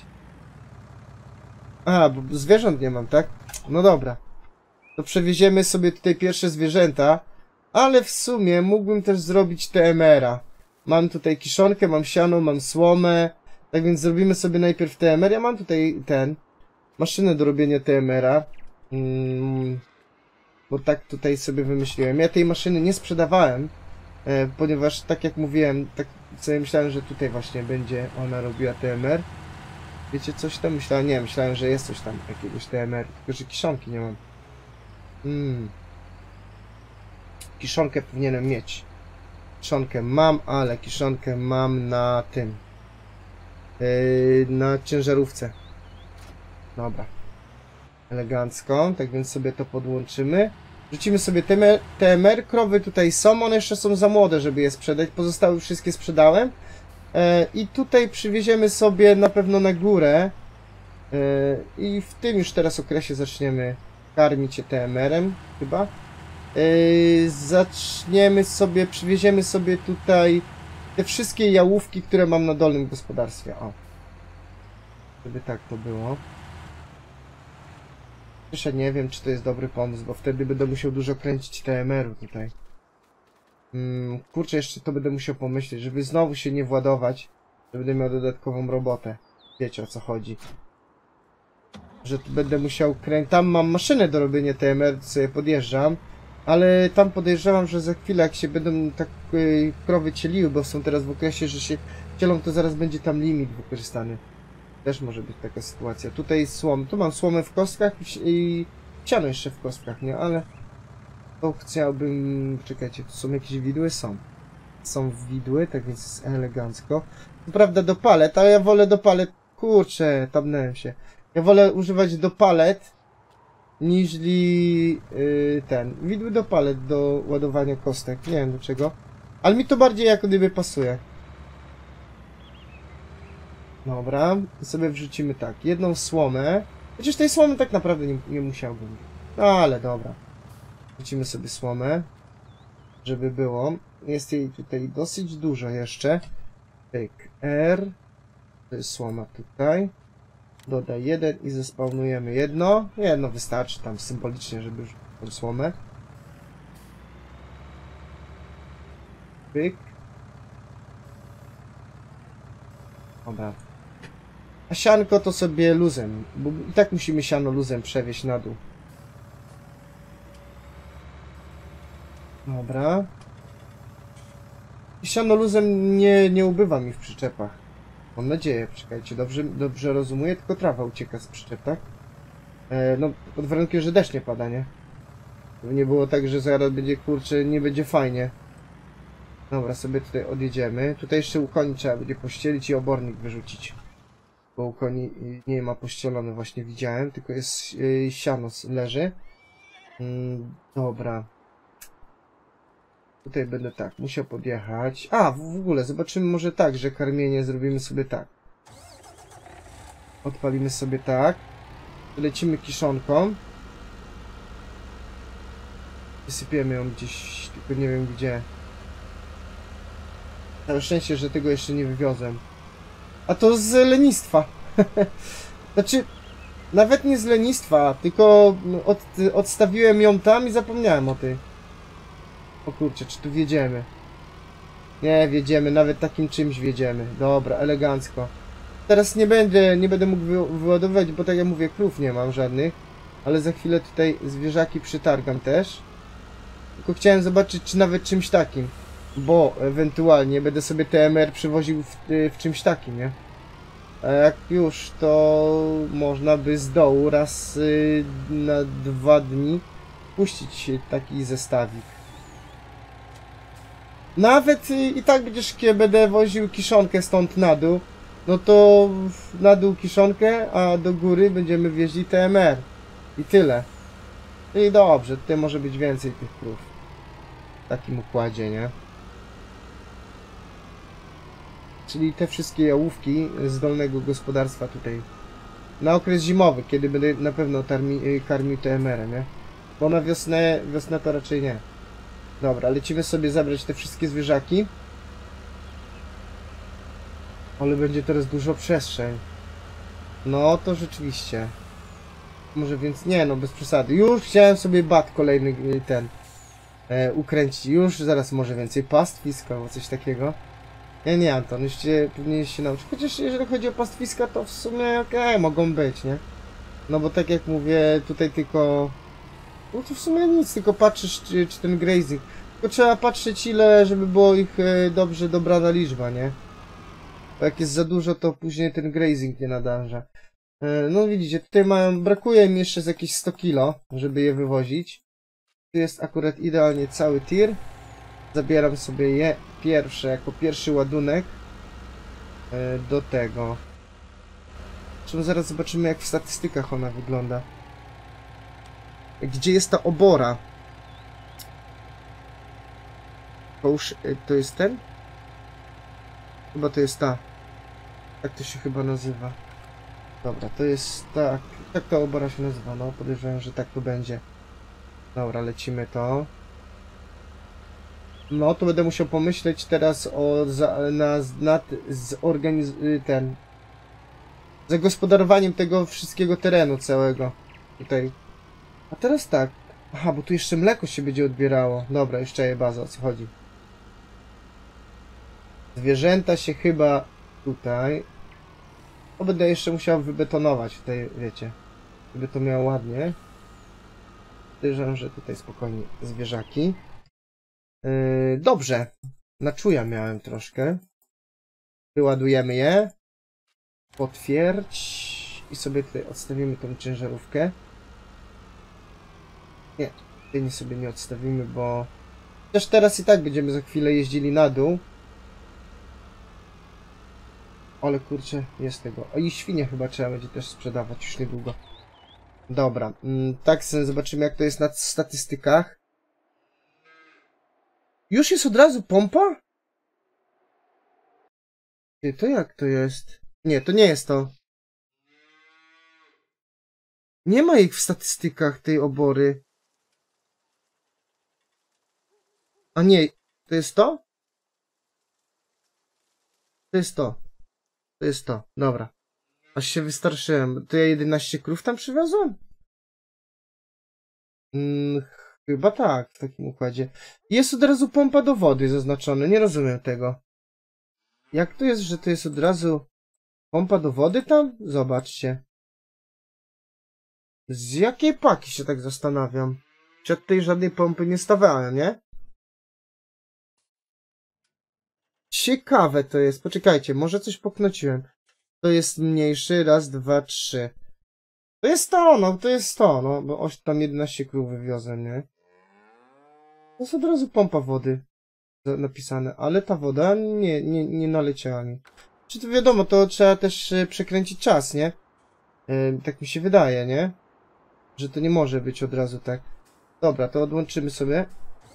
A, bo zwierząt nie mam, tak? No dobra. To przewieziemy sobie tutaj pierwsze zwierzęta. Ale w sumie mógłbym też zrobić T M R-a. Mam tutaj kiszonkę, mam siano, mam słomę. Tak więc zrobimy sobie najpierw T M R. Ja mam tutaj ten... maszynę do robienia T M R-a. Hmm, bo tak tutaj sobie wymyśliłem. Ja tej maszyny nie sprzedawałem. E, ponieważ tak jak mówiłem, tak sobie myślałem, że tutaj właśnie będzie ona robiła T M R. Wiecie coś tam? Myślałem, nie, myślałem, że jest coś tam, jakiegoś T M R, tylko że kiszonki nie mam. Hmm. Kiszonkę powinienem mieć. Kiszonkę mam, ale kiszonkę mam na tym. Yy, na ciężarówce. Dobra. Elegancko, tak więc sobie to podłączymy. Rzucimy sobie T M R, krowy tutaj są, one jeszcze są za młode, żeby je sprzedać. Pozostałe wszystkie sprzedałem. I tutaj przywieziemy sobie na pewno na górę i w tym już teraz okresie zaczniemy karmić je T M R-em chyba. Zaczniemy sobie, przywieziemy sobie tutaj te wszystkie jałówki, które mam na dolnym gospodarstwie. O, żeby tak to było. Jeszcze nie wiem, czy to jest dobry pomysł, bo wtedy będę musiał dużo kręcić T M R-u tutaj. Hmm, kurczę, jeszcze to będę musiał pomyśleć, żeby znowu się nie władować, że będę miał dodatkową robotę. Wiecie, o co chodzi. Że tu będę musiał kręcić. Tam mam maszynę do robienia T M R, sobie podjeżdżam, ale tam podejrzewam, że za chwilę, jak się będą tak yy, krowy cieliły, bo są teraz w okresie, że się cielą, to zaraz będzie tam limit wykorzystany. Też może być taka sytuacja. Tutaj słom, tu mam słomę w kostkach i siano jeszcze w kostkach, nie? Ale to chciałbym... Czekajcie, tu są jakieś widły? Są. Są widły, tak więc jest elegancko. Co prawda do palet, ale ja wolę do palet... Kurczę, tabnąłem się. Ja wolę używać do palet niżli yy, ten... Widły do palet do ładowania kostek. Nie wiem dlaczego. Ale mi to bardziej jako gdyby pasuje. Dobra, i sobie wrzucimy tak, jedną słomę. Chociaż tej słomy tak naprawdę nie, nie musiałbym. No ale dobra. Wrzucimy sobie słomę, żeby było. Jest jej tutaj dosyć dużo jeszcze. Pyk, R. To jest słoma tutaj. Dodaj jeden i zespawnujemy jedno. Jedno wystarczy tam symbolicznie, żeby wrzucić tą słomę. Pyk. Dobra. A sianko to sobie luzem, bo i tak musimy siano luzem przewieźć na dół. Dobra. I siano luzem nie, nie ubywa mi w przyczepach. Mam nadzieję, czekajcie, dobrze, dobrze rozumuję, tylko trawa ucieka z przyczep, tak? E, no, pod warunkiem, że deszcz nie pada, nie? Żeby nie było tak, że zaraz będzie, kurczę, nie będzie fajnie. Dobra, sobie tutaj odjedziemy. Tutaj jeszcze u koni trzeba będzie pościelić i obornik wyrzucić. Bo u koni nie ma pościelony, właśnie widziałem, tylko jest yy, siano leży. Yy, dobra. Tutaj będę tak, musiał podjechać. A, w, w ogóle, zobaczymy może tak, że karmienie zrobimy sobie tak. Odpalimy sobie tak. Lecimy kiszonką. Wysypiemy ją gdzieś, tylko nie wiem gdzie. Całe szczęście, że tego jeszcze nie wywiozłem. A to z lenistwa. Znaczy, nawet nie z lenistwa, tylko od, odstawiłem ją tam i zapomniałem o tej. O kurczę, czy tu wjedziemy? Nie, wjedziemy, nawet takim czymś wjedziemy. Dobra, elegancko. Teraz nie będę, nie będę mógł wy, wyładować, bo tak jak mówię, krów nie mam żadnych. Ale za chwilę tutaj zwierzaki przytargam też. Tylko chciałem zobaczyć, czy nawet czymś takim. Bo ewentualnie będę sobie T M R przywoził w, w czymś takim, nie? A jak już, to można by z dołu raz y, na dwa dni puścić taki zestawik. Nawet y, i tak będziesz, kiedy będę woził kiszonkę stąd na dół, no to na dół kiszonkę, a do góry będziemy wieźli T M R. I tyle. I dobrze, tutaj może być więcej tych krów. W takim układzie, nie? Czyli te wszystkie jałówki z dolnego gospodarstwa tutaj. Na okres zimowy, kiedy będę na pewno tarmi, karmił T M R-em, nie? Bo na wiosnę, wiosnę to raczej nie. Dobra, lecimy sobie zabrać te wszystkie zwierzaki. Ale będzie teraz dużo przestrzeń. No to rzeczywiście. Może więc nie, no bez przesady. Już chciałem sobie bat kolejny ten e, ukręcić. Już zaraz może więcej pastwisk albo coś takiego. Nie, nie, Anton, jeszcze powinieneś się nauczyć. Chociaż jeżeli chodzi o pastwiska, to w sumie okej, okay, mogą być, nie? No bo tak jak mówię, tutaj tylko... No to w sumie nic, tylko patrzysz, czy, czy ten grazing. Tylko trzeba patrzeć ile, żeby było ich e, dobrze dobrana liczba, nie? Bo jak jest za dużo, to później ten grazing nie nadąża. E, no widzicie, tutaj mają, brakuje mi jeszcze z jakieś sto kilo, żeby je wywozić. Tu jest akurat idealnie cały tir. Zabieram sobie je pierwsze, jako pierwszy ładunek e, do tego. Zresztą zaraz zobaczymy, jak w statystykach ona wygląda. Gdzie jest ta obora? To już, e, to jest ten? Chyba to jest ta. Tak to się chyba nazywa. Dobra, to jest tak. Tak ta obora się nazywa, no podejrzewam, że tak to będzie. Dobra, lecimy to. No, to będę musiał pomyśleć teraz o za, na, nad zorganiz... ten... zagospodarowaniem tego wszystkiego terenu całego. Tutaj. A teraz tak. Aha, bo tu jeszcze mleko się będzie odbierało. Dobra, jeszcze je baza, o co chodzi. Zwierzęta się chyba tutaj... To będę jeszcze musiał wybetonować tutaj, wiecie. Żeby to miało ładnie. Podejrzewam, że tutaj spokojnie zwierzaki. Yy, dobrze. Na czuja miałem troszkę. Wyładujemy je. Potwierdź. I sobie tutaj odstawimy tą ciężarówkę. Nie, tutaj nie sobie nie odstawimy, bo... Też teraz i tak będziemy za chwilę jeździli na dół. Ale kurczę, jest tego. O, i świnie chyba trzeba będzie też sprzedawać już niedługo. Dobra, tak sobie zobaczymy, jak to jest na statystykach. Już jest od razu pompa? Ty, to jak to jest? Nie, to nie jest to. Nie ma ich w statystykach, tej obory. A nie, to jest to? To jest to. To jest to, dobra. Aż się wystarczyłem. To ja jedenaście krów tam przywiozłem? Hmm, chyba tak, w takim układzie. Jest od razu pompa do wody zaznaczone, nie rozumiem tego. Jak to jest, że to jest od razu pompa do wody tam? Zobaczcie. Z jakiej paki się tak zastanawiam? Czy tutaj żadnej pompy nie stawiałem, nie? Ciekawe to jest. Poczekajcie, może coś poknociłem. To jest mniejszy. Raz, dwa, trzy. To jest to, no, to jest to, no. Bo oś, tam jedenaście krów wywiozłem, nie? To jest od razu pompa wody napisane. Ale ta woda nie, nie, nie naleciała mi. Czy to wiadomo, to trzeba też przekręcić czas, nie? Yy, tak mi się wydaje, nie? Że to nie może być od razu tak. Dobra, to odłączymy sobie.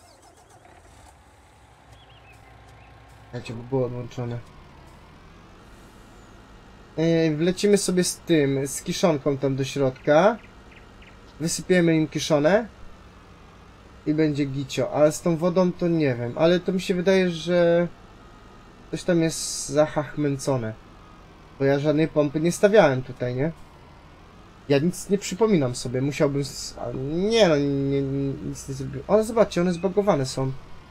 Słuchajcie, bo było odłączone. Yy, wlecimy sobie z tym, z kiszonką tam do środka. Wysypiemy im kiszonę. I będzie gicio. Ale z tą wodą to nie wiem. Ale to mi się wydaje, że coś tam jest zahachmęcone. Bo ja żadnej pompy nie stawiałem tutaj, nie? Ja nic nie przypominam sobie. Musiałbym... Nie no, nie, nie, nic nie zrobiłem. Ale zobaczcie, one zbagowane są.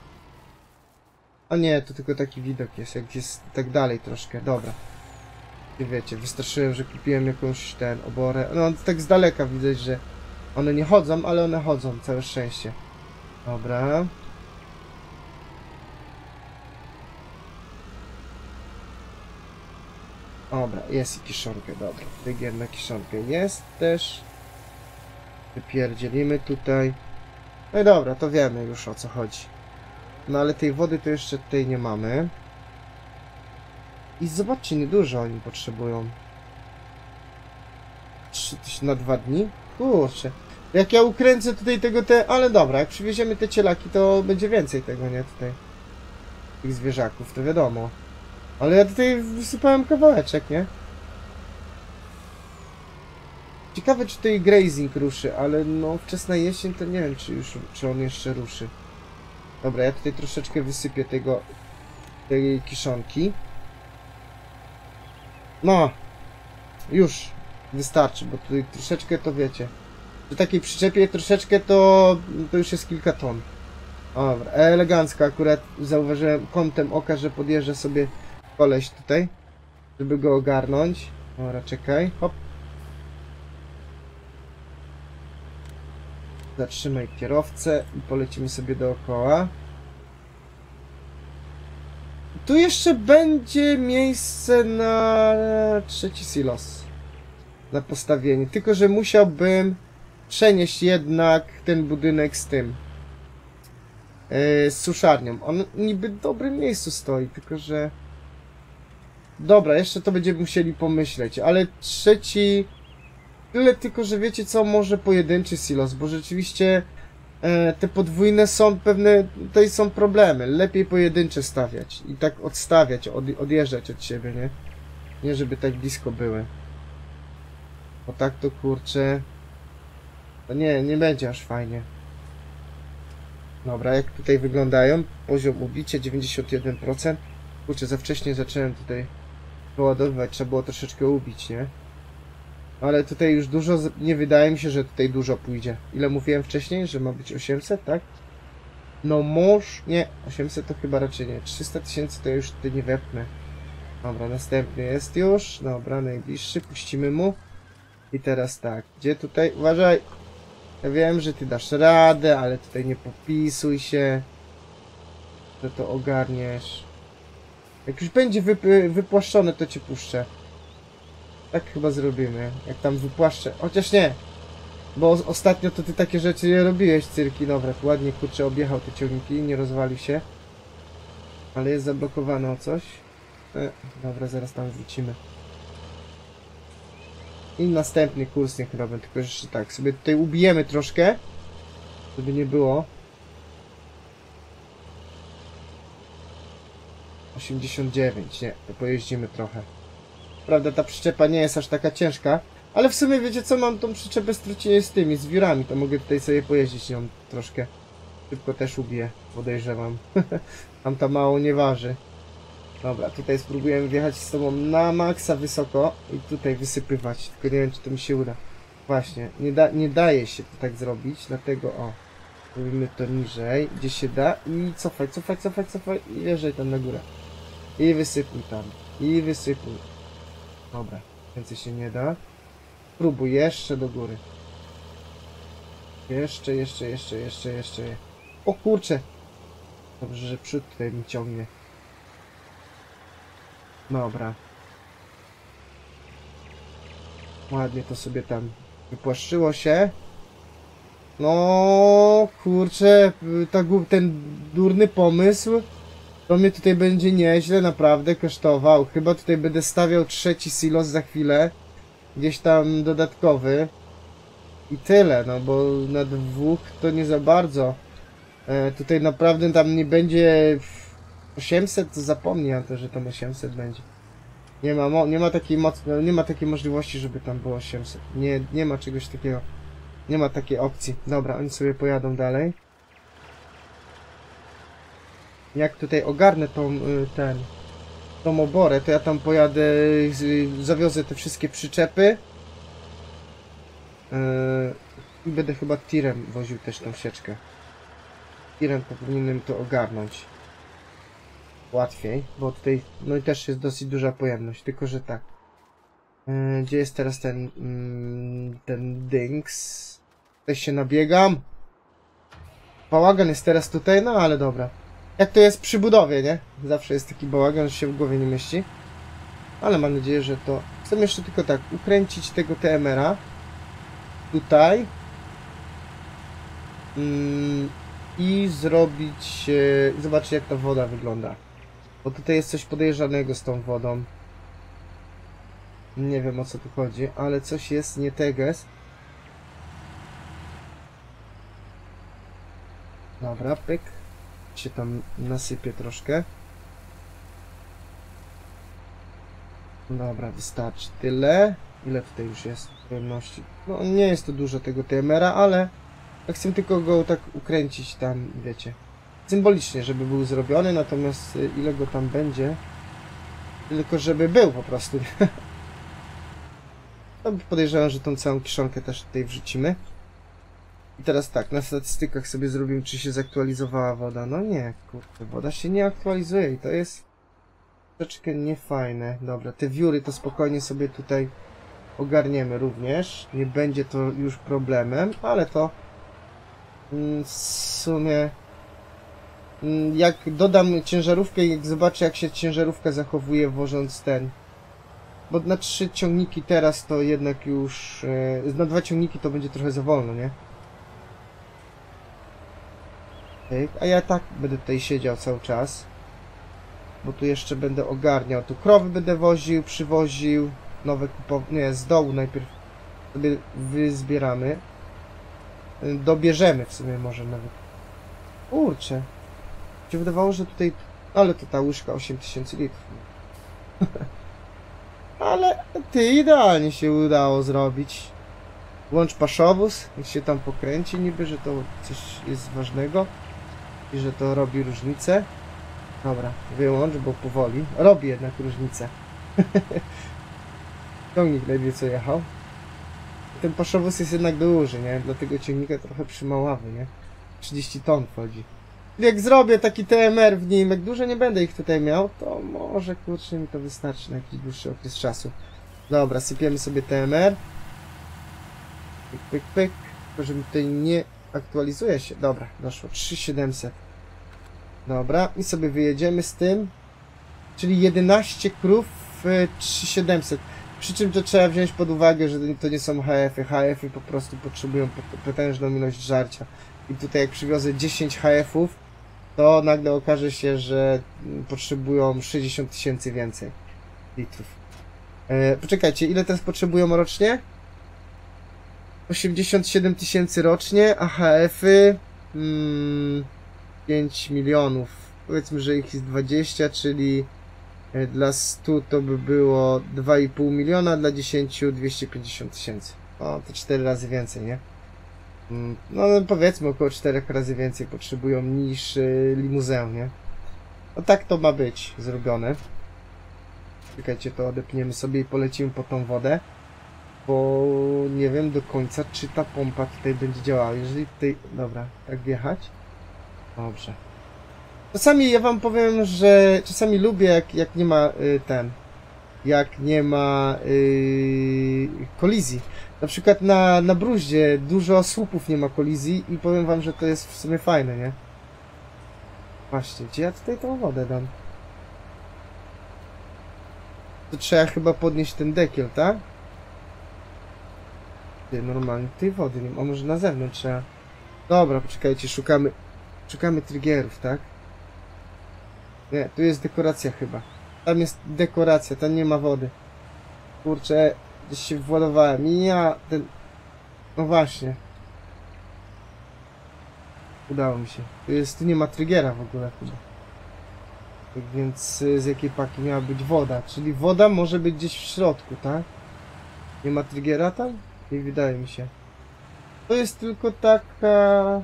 A nie, to tylko taki widok jest, jak jest tak dalej troszkę, dobra. I wiecie, wystraszyłem, że kupiłem jakąś ten oborę. No tak z daleka widać, że one nie chodzą, ale one chodzą, całe szczęście. Dobra. Dobra, jest i kiszonkę, dobra. Wygier na kiszonkę jest też. Wypierdzielimy tutaj. No i dobra, to wiemy już o co chodzi. No ale tej wody to jeszcze tutaj nie mamy. I zobaczcie, niedużo oni potrzebują. trzy tysiące na dwa dni? Kurczę. Jak ja ukręcę tutaj tego te... Ale dobra, jak przywieziemy te cielaki, to będzie więcej tego, nie? Tutaj. Tych zwierzaków, to wiadomo. Ale ja tutaj wysypałem kawałeczek, nie? Ciekawe, czy tutaj grazing ruszy, ale no wczesna jesień to nie wiem, czy już, czy on jeszcze ruszy. Dobra, ja tutaj troszeczkę wysypię tego, tej kiszonki. No, już wystarczy, bo tutaj troszeczkę to wiecie. Przy takiej przyczepie troszeczkę to, to już jest kilka ton. Dobra, elegancko akurat zauważyłem kątem oka, że podjeżdża sobie koleś tutaj, żeby go ogarnąć. Dobra, czekaj, hop. Zatrzymaj kierowcę i polecimy sobie dookoła. Tu jeszcze będzie miejsce na trzeci silos. Na postawienie. Tylko że musiałbym przenieść jednak ten budynek z tym. Yy, z suszarnią. On niby w dobrym miejscu stoi, tylko że... Dobra, jeszcze to będziemy musieli pomyśleć, ale trzeci... Tyle tylko, że wiecie co, może pojedynczy silos, bo rzeczywiście e, te podwójne są pewne, tutaj są problemy. Lepiej pojedyncze stawiać i tak odstawiać, od, odjeżdżać od siebie, nie? Nie żeby tak blisko były. Bo tak to kurczę... To nie, nie będzie aż fajnie. Dobra, jak tutaj wyglądają? Poziom ubicia dziewięćdziesiąt jeden procent. Kurczę, za wcześnie zacząłem tutaj wyładowywać, trzeba było troszeczkę ubić, nie? Ale tutaj już dużo, nie wydaje mi się, że tutaj dużo pójdzie. Ile mówiłem wcześniej, że ma być osiemset, tak? No może, nie, osiemset to chyba raczej nie, trzysta tysięcy to już tutaj nie wepnę. Dobra, następny jest już, dobra, najbliższy, puścimy mu. I teraz tak, gdzie tutaj, uważaj. Ja wiem, że ty dasz radę, ale tutaj nie popisuj się, że to ogarniesz. Jak już będzie wyp wypłaszczone, to cię puszczę. Tak chyba zrobimy, jak tam wypłaszczę, chociaż nie, bo ostatnio to ty takie rzeczy nie robiłeś, cyrki, dobra, ładnie kurczę objechał te ciągniki, nie rozwalił się, ale jest zablokowane o coś, e, dobra, zaraz tam wrócimy i następny kurs niech robię, tylko jeszcze tak, sobie tutaj ubijemy troszkę, żeby nie było. osiemdziesiąt dziewięć, nie, to pojeździmy trochę. Prawda, ta przyczepa nie jest aż taka ciężka, ale w sumie wiecie co, mam tą przyczepę z, z tymi, z wirami, to mogę tutaj sobie pojeździć nią troszkę. Szybko też ubiję, podejrzewam. Tamta mało nie waży. Dobra, tutaj spróbujemy wjechać z tobą na maksa wysoko i tutaj wysypywać, tylko nie wiem, czy to mi się uda. Właśnie, nie, da, nie daje się to tak zrobić, dlatego o, robimy to niżej, gdzie się da i cofaj, cofaj, cofaj, cofaj i wjeżdżaj tam na górę. I wysypuj tam, i wysypuj. Dobra, więcej się nie da. Próbuj jeszcze do góry. Jeszcze, jeszcze, jeszcze, jeszcze, jeszcze. O kurczę! Dobrze, że przód tutaj mi ciągnie. Dobra. Ładnie to sobie tam wypłaszczyło się. No kurczę, ta, ten durny pomysł to mnie tutaj będzie nieźle naprawdę kosztował. Chyba tutaj będę stawiał trzeci silos za chwilę. Gdzieś tam dodatkowy. I tyle, no bo na dwóch to nie za bardzo. E, tutaj naprawdę tam nie będzie osiemset, to zapomnij na to, że tam osiemset będzie. Nie ma, nie ma takiej mocnej, nie ma takiej możliwości, żeby tam było osiemset. Nie, nie ma czegoś takiego. Nie ma takiej opcji. Dobra, oni sobie pojadą dalej. Jak tutaj ogarnę tą, ten, tą oborę, to ja tam pojadę, zawiozę te wszystkie przyczepy. I będę chyba tirem woził też tą sieczkę. Tirem powinienem to ogarnąć. łatwiej, bo tutaj no i też jest dosyć duża pojemność, tylko że tak. Yy, gdzie jest teraz ten yy, ten dynks? Też się nabiegam. Bałagan jest teraz tutaj, no ale dobra. Jak to jest przy budowie, nie? Zawsze jest taki bałagan, że się w głowie nie mieści. Ale mam nadzieję, że to... Chcę jeszcze tylko tak, ukręcić tego T M R-a. Tutaj. Yy, I zrobić... Yy, zobaczyć jak ta woda wygląda. Bo tutaj jest coś podejrzanego z tą wodą. Nie wiem o co tu chodzi, ale coś jest nie teges. Dobra, pyk. Się tam nasypie troszkę. Dobra, wystarczy tyle. Ile tutaj już jest pojemności? No nie jest to dużo tego T M R-a, ale ja chcę tylko go tak ukręcić tam, wiecie. Symbolicznie, żeby był zrobiony, natomiast ile go tam będzie? Tylko żeby był po prostu. No, podejrzewam, że tą całą kiszonkę też tutaj wrzucimy. I teraz tak, na statystykach sobie zrobimy, czy się zaktualizowała woda. No nie, kurde, woda się nie aktualizuje i to jest troszeczkę niefajne. Dobra, te wióry to spokojnie sobie tutaj ogarniemy również. Nie będzie to już problemem, ale to mm, w sumie mm, jak dodam ciężarówkę i jak zobaczę jak się ciężarówka zachowuje włożąc ten. Bo na trzy ciągniki teraz to jednak już... Yy, na dwa ciągniki to będzie trochę za wolno, nie? A ja tak będę tutaj siedział cały czas. Bo tu jeszcze będę ogarniał. Tu krowy będę woził, przywoził. Nowe kupow... Nie, z dołu najpierw sobie wyzbieramy. Dobierzemy w sumie może nawet. Kurczę. Mi się wydawało, że tutaj... Ale to ta łyżka osiem tysięcy litrów. Ale ty, idealnie się udało zrobić. Łącz paszowóz, niech się tam pokręci niby, że to coś jest ważnego i że to robi różnicę. Dobra, wyłącz, bo powoli. Robi jednak różnicę. Ciągnik ledwie co jechał. Ten paszowóz jest jednak duży, nie? Dla tego ciągnika trochę przymaławy, nie? trzydzieści ton wchodzi. Jak zrobię taki T M R w nim, jak dużo nie będę ich tutaj miał, to może kurczę mi to wystarczy na jakiś dłuższy okres czasu. Dobra, sypiemy sobie T M R. Pyk, pyk, pyk. Tylko żeby tutaj nie aktualizuje się. Dobra, doszło. trzy tysiące siedemset. Dobra, i sobie wyjedziemy z tym. Czyli jedenaście krów w trzy tysiące siedemset. Przy czym to trzeba wziąć pod uwagę, że to nie są H F-y. H F-y po prostu potrzebują potężną ilość żarcia. I tutaj jak przywiozę dziesięć H F-ów, to nagle okaże się, że potrzebują sześćdziesiąt tysięcy więcej litrów. E, poczekajcie, ile teraz potrzebują rocznie? osiemdziesiąt siedem tysięcy rocznie, a H F-y hmm, pięć milionów. Powiedzmy, że ich jest dwadzieścia, czyli dla stu to by było dwa i pół miliona, dla dziesięciu dwieście pięćdziesiąt tysięcy. O, to cztery razy więcej, nie? No powiedzmy około czterech razy więcej potrzebują niż y, limuzę, nie? No tak to ma być zrobione. Czekajcie, to odepniemy sobie i polecimy po tą wodę. Bo nie wiem do końca, czy ta pompa tutaj będzie działała. Jeżeli tutaj... Dobra, tak wjechać? Dobrze. Czasami ja wam powiem, że czasami lubię jak, jak nie ma y, ten... Jak nie ma y, kolizji. Na przykład na, na bruździe dużo słupów nie ma kolizji i powiem wam, że to jest w sumie fajne, nie? Właśnie, gdzie ja tutaj tą wodę dam? To trzeba chyba podnieść ten dekiel, tak? Ty, normalnie tej wody nie ma. A może na zewnątrz trzeba... Dobra, poczekajcie, szukamy... Szukamy triggerów, tak? Nie, tu jest dekoracja chyba. Tam jest dekoracja, tam nie ma wody. Kurczę, gdzieś się władowałem. I ja ten... No właśnie. Udało mi się. Tu jest, tu nie ma triggera w ogóle chyba. Tak więc z jakiej paki miała być woda? Czyli woda może być gdzieś w środku, tak? Nie ma triggera tam? Nie wydaje mi się. To jest tylko taka...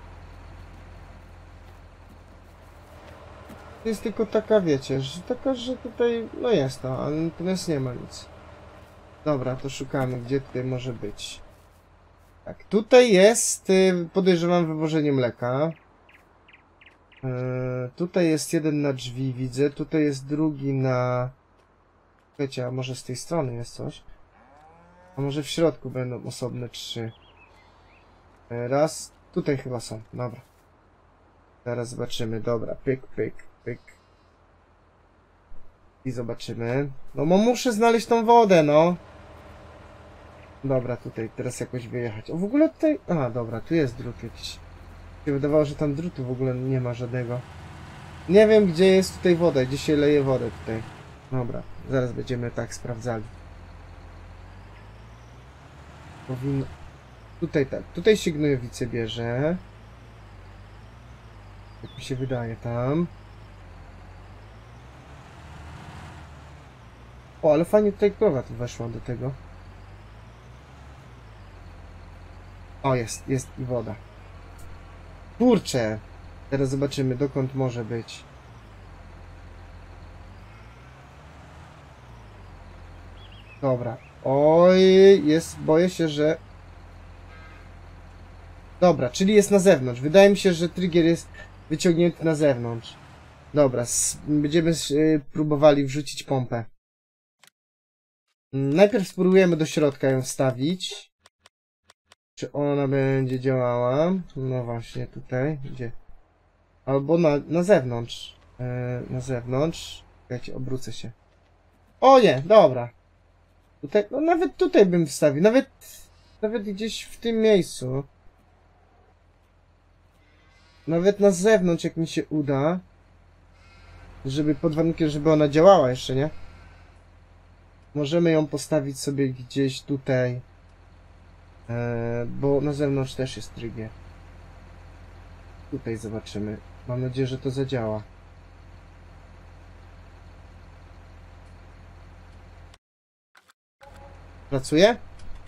To jest tylko taka, wiecie, że taka, że tutaj, no jest to, ale natomiast nie ma nic. Dobra, to szukamy, gdzie tutaj może być. Tak, tutaj jest, podejrzewam, wywożenie mleka. Yy, tutaj jest jeden na drzwi, widzę. Tutaj jest drugi na... Wiecie, a może z tej strony jest coś? A może w środku będą osobne trzy. Yy, raz. Tutaj chyba są. Dobra. Zaraz zobaczymy. Dobra. Pyk, pyk, pyk. I zobaczymy. No bo muszę znaleźć tą wodę, no. Dobra, tutaj teraz jakoś wyjechać. O, w ogóle tutaj... A, dobra, tu jest drut jakiś. Mi się wydawało, że tam drutu w ogóle nie ma żadnego. Nie wiem, gdzie jest tutaj woda, gdzie się leje wodę tutaj. Dobra, zaraz będziemy tak sprawdzali. Powinno... Tutaj tak, tutaj się gnojowice bierze. Jak mi się wydaje, tam. O, ale fajnie tutaj krowa tu weszła do tego. O, jest, jest i woda. Kurczę! Teraz zobaczymy, dokąd może być. Dobra. Oj, jest, boję się, że... Dobra, czyli jest na zewnątrz. Wydaje mi się, że trigger jest wyciągnięty na zewnątrz. Dobra, będziemy y, próbowali wrzucić pompę. Najpierw spróbujemy do środka ją wstawić. Czy ona będzie działała? No właśnie, tutaj. Gdzie? Albo na, na zewnątrz. E, na zewnątrz. Czekajcie, obrócę się. O nie, dobra. Tutaj, no nawet tutaj bym wstawił. Nawet, nawet gdzieś w tym miejscu. Nawet na zewnątrz, jak mi się uda. Żeby pod warunkiem, żeby ona działała jeszcze, nie? Możemy ją postawić sobie gdzieś tutaj. E, bo na zewnątrz też jest trigger. Tutaj zobaczymy. Mam nadzieję, że to zadziała. Pracuje?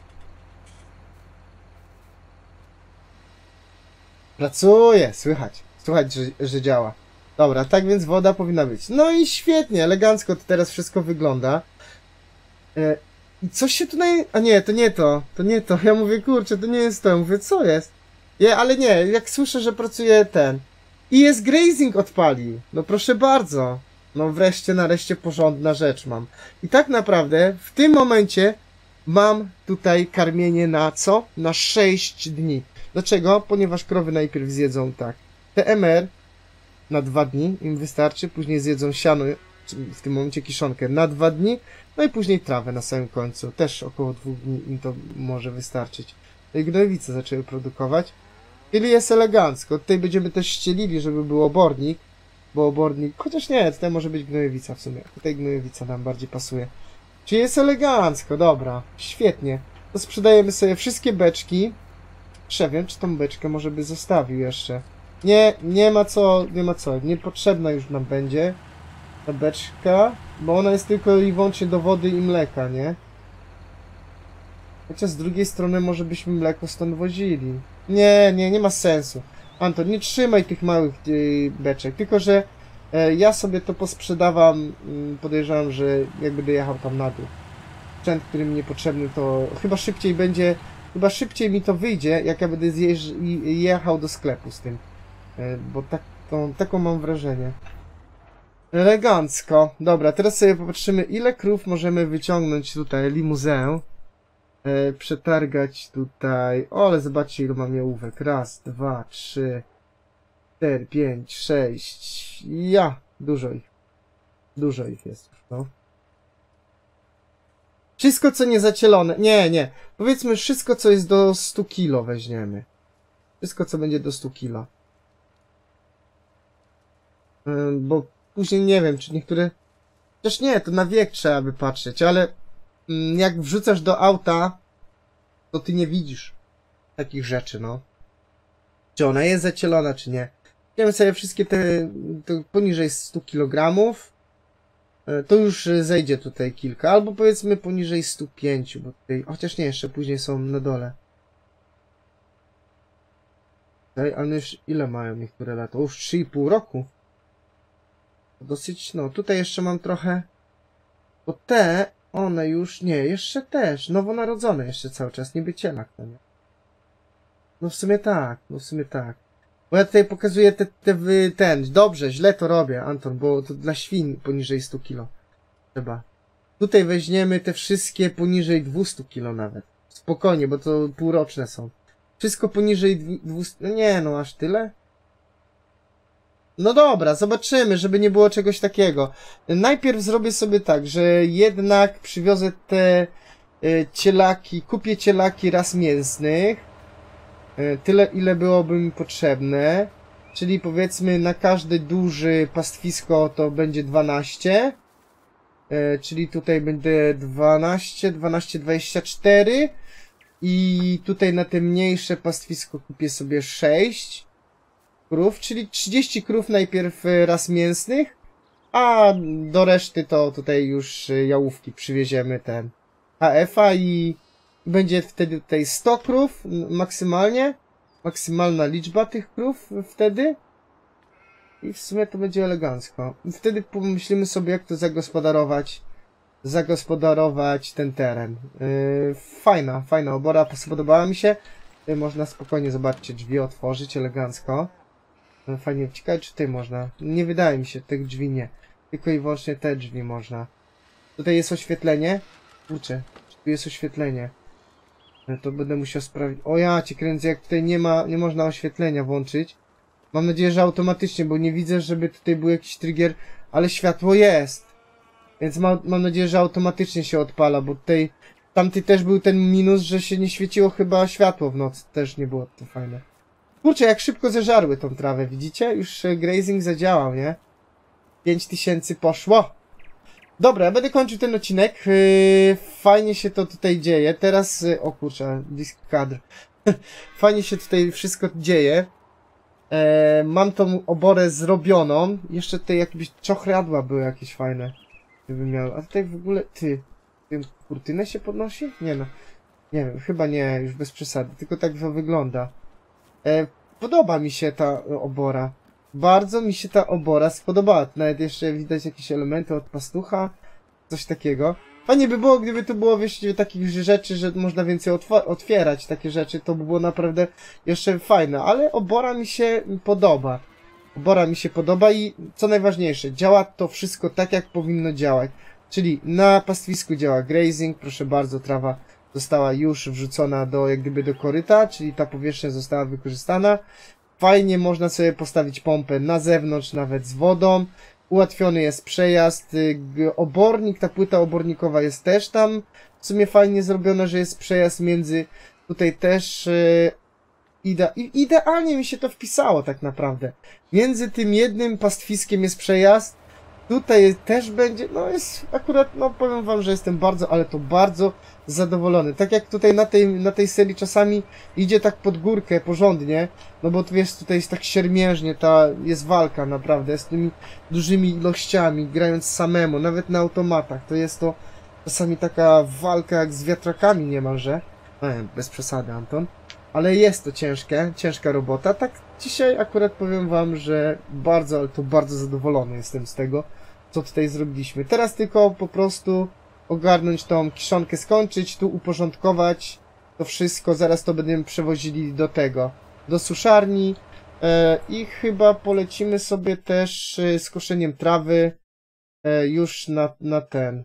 Pracuje! Słychać. Słychać, że, że działa. Dobra, tak więc woda powinna być. No i świetnie, elegancko to teraz wszystko wygląda. E, I coś się tutaj... A nie, to nie to. To nie to. Ja mówię, kurczę, to nie jest to. Ja mówię, co jest? Nie, ale nie, jak słyszę, że pracuje ten... I jest grazing odpalił. No proszę bardzo. No wreszcie, nareszcie porządna rzecz mam. I tak naprawdę w tym momencie mam tutaj karmienie na co? Na sześć dni. Dlaczego? Ponieważ krowy najpierw zjedzą tak. T M R na dwa dni im wystarczy, później zjedzą siano, w tym momencie kiszonkę na dwa dni, no i później trawę na samym końcu. Też około dwóch dni im to może wystarczyć. No i gnojowice zaczęły produkować. Czyli jest elegancko. Tutaj będziemy też ścielili, żeby był obornik, bo obornik, chociaż nie, tutaj może być gnojowica w sumie. Tutaj gnojowica nam bardziej pasuje. Czyli jest elegancko, dobra, świetnie. To sprzedajemy sobie wszystkie beczki. Nie wiem, czy tą beczkę może by zostawił jeszcze. Nie, nie ma co, nie ma co. Niepotrzebna już nam będzie ta beczka, bo ona jest tylko i wyłącznie do wody i mleka, nie? Chociaż z drugiej strony może byśmy mleko stąd wozili. Nie, nie, nie ma sensu. Anton, nie trzymaj tych małych yy, beczek, tylko że yy, ja sobie to posprzedawam, yy, podejrzewam, że jak będę jechał tam na dół. Sprzęt, który mi niepotrzebny, to chyba szybciej będzie, chyba szybciej mi to wyjdzie, jak ja będę zjeżdż, jechał do sklepu z tym. Yy, bo tak, to, taką mam wrażenie. Elegancko. Dobra, teraz sobie popatrzymy, ile krów możemy wyciągnąć tutaj, limuzę. E, przetargać tutaj. O, ale zobaczcie, ile mam jałówek. Raz, dwa, trzy, cztery, pięć, sześć. Ja, dużo ich. Dużo ich jest już, no. Wszystko, co nie zacielone. Nie, nie. Powiedzmy, wszystko, co jest do stu kilo weźmiemy. Wszystko, co będzie do stu kilo. E, bo później nie wiem, czy niektóre... Chociaż nie, to na wiek trzeba by patrzeć, ale jak wrzucasz do auta, to ty nie widzisz takich rzeczy, no. Czy ona jest zacielona, czy nie. Wiemy sobie wszystkie te, te poniżej stu kilogramów, to już zejdzie tutaj kilka, albo powiedzmy poniżej stu pięciu, bo tutaj, chociaż nie, jeszcze później są na dole. Tutaj, ale już ile mają niektóre lata? Już trzy i pół roku. Dosyć, no, tutaj jeszcze mam trochę, bo te, one już, nie, jeszcze też, nowonarodzone jeszcze cały czas, niby cielak, no nie? No w sumie tak, no w sumie tak. Bo ja tutaj pokazuję te, te wy- ten, dobrze, źle to robię, Anton, bo to dla świń poniżej stu kilo. Trzeba. Tutaj weźmiemy te wszystkie poniżej dwustu kilo nawet. Spokojnie, bo to półroczne są. Wszystko poniżej dwustu, no nie no, aż tyle? No dobra, zobaczymy, żeby nie było czegoś takiego. Najpierw zrobię sobie tak, że jednak przywiozę te y, cielaki, kupię cielaki ras mięsnych. Y, tyle, ile byłoby mi potrzebne. Czyli powiedzmy na każde duże pastwisko to będzie dwanaście. Y, czyli tutaj będzie dwanaście, dwanaście, dwadzieścia cztery. I tutaj na te mniejsze pastwisko kupię sobie sześć krów, czyli trzydzieści krów najpierw ras mięsnych, a do reszty to tutaj już jałówki przywieziemy ten H F a i będzie wtedy tutaj sto krów maksymalnie, maksymalna liczba tych krów wtedy i w sumie to będzie elegancko. I wtedy pomyślimy sobie, jak to zagospodarować, zagospodarować ten teren. Yy, fajna, fajna obora, podobała mi się. Tutaj można spokojnie, zobaczcie, drzwi otworzyć elegancko. Fajnie, ciekawe czy tutaj można. Nie wydaje mi się, tych drzwi nie. Tylko i wyłącznie te drzwi można. Tutaj jest oświetlenie. Kurczę, czy tu jest oświetlenie? No to będę musiał sprawdzić. O ja cię kręcę, jak tutaj nie ma, nie można oświetlenia włączyć. Mam nadzieję, że automatycznie, bo nie widzę, żeby tutaj był jakiś trigger, ale światło jest. Więc ma, mam nadzieję, że automatycznie się odpala, bo tutaj tamty też był ten minus, że się nie świeciło chyba światło w nocy. Też nie było to fajne. Kurczę, jak szybko zeżarły tą trawę, widzicie? Już grazing zadziałał, nie? pięć tysięcy poszło. Dobra, ja będę kończył ten odcinek. Yy, fajnie się to tutaj dzieje. Teraz... Yy, o kurczę, disk kadr. Fajnie się tutaj wszystko dzieje. E, mam tą oborę zrobioną. Jeszcze tutaj jakieś czochradła były jakieś fajne. Gdybym miał... A tutaj w ogóle... Ty... Ty kurtynę się podnosi? Nie no. Nie wiem, chyba nie, już bez przesady. Tylko tak to wygląda. E, podoba mi się ta obora. Bardzo mi się ta obora spodobała. Nawet jeszcze widać jakieś elementy od pastucha. Coś takiego. Fajnie by było, gdyby tu było, wiesz, takich rzeczy, że można więcej otwierać takie rzeczy. To by było naprawdę jeszcze fajne. Ale obora mi się podoba. Obora mi się podoba i co najważniejsze, działa to wszystko tak, jak powinno działać. Czyli na pastwisku działa grazing. Proszę bardzo, trawa została już wrzucona do, jak gdyby do koryta, czyli ta powierzchnia została wykorzystana. Fajnie można sobie postawić pompę na zewnątrz, nawet z wodą. Ułatwiony jest przejazd. Obornik, ta płyta obornikowa jest też tam. W sumie fajnie zrobione, że jest przejazd między, tutaj też ide idealnie mi się to wpisało tak naprawdę. Między tym jednym pastwiskiem jest przejazd. Tutaj też będzie, no jest akurat, no powiem wam, że jestem bardzo, ale to bardzo zadowolony. Tak jak tutaj na tej, na tej serii czasami idzie tak pod górkę porządnie, no bo tu wiesz, tutaj jest tak siermiężnie, ta jest walka naprawdę z tymi dużymi ilościami, grając samemu, nawet na automatach. To jest to czasami taka walka jak z wiatrakami niemalże. Nie, bez przesady, Anton. Ale jest to ciężkie, ciężka robota. Tak dzisiaj akurat powiem wam, że bardzo, ale to bardzo zadowolony jestem z tego, co tutaj zrobiliśmy. Teraz tylko po prostu ogarnąć tą kiszonkę, skończyć, tu uporządkować to wszystko. Zaraz to będziemy przewozili do tego, do suszarni. E, I chyba polecimy sobie też e, z koszeniem trawy e, już na, na ten.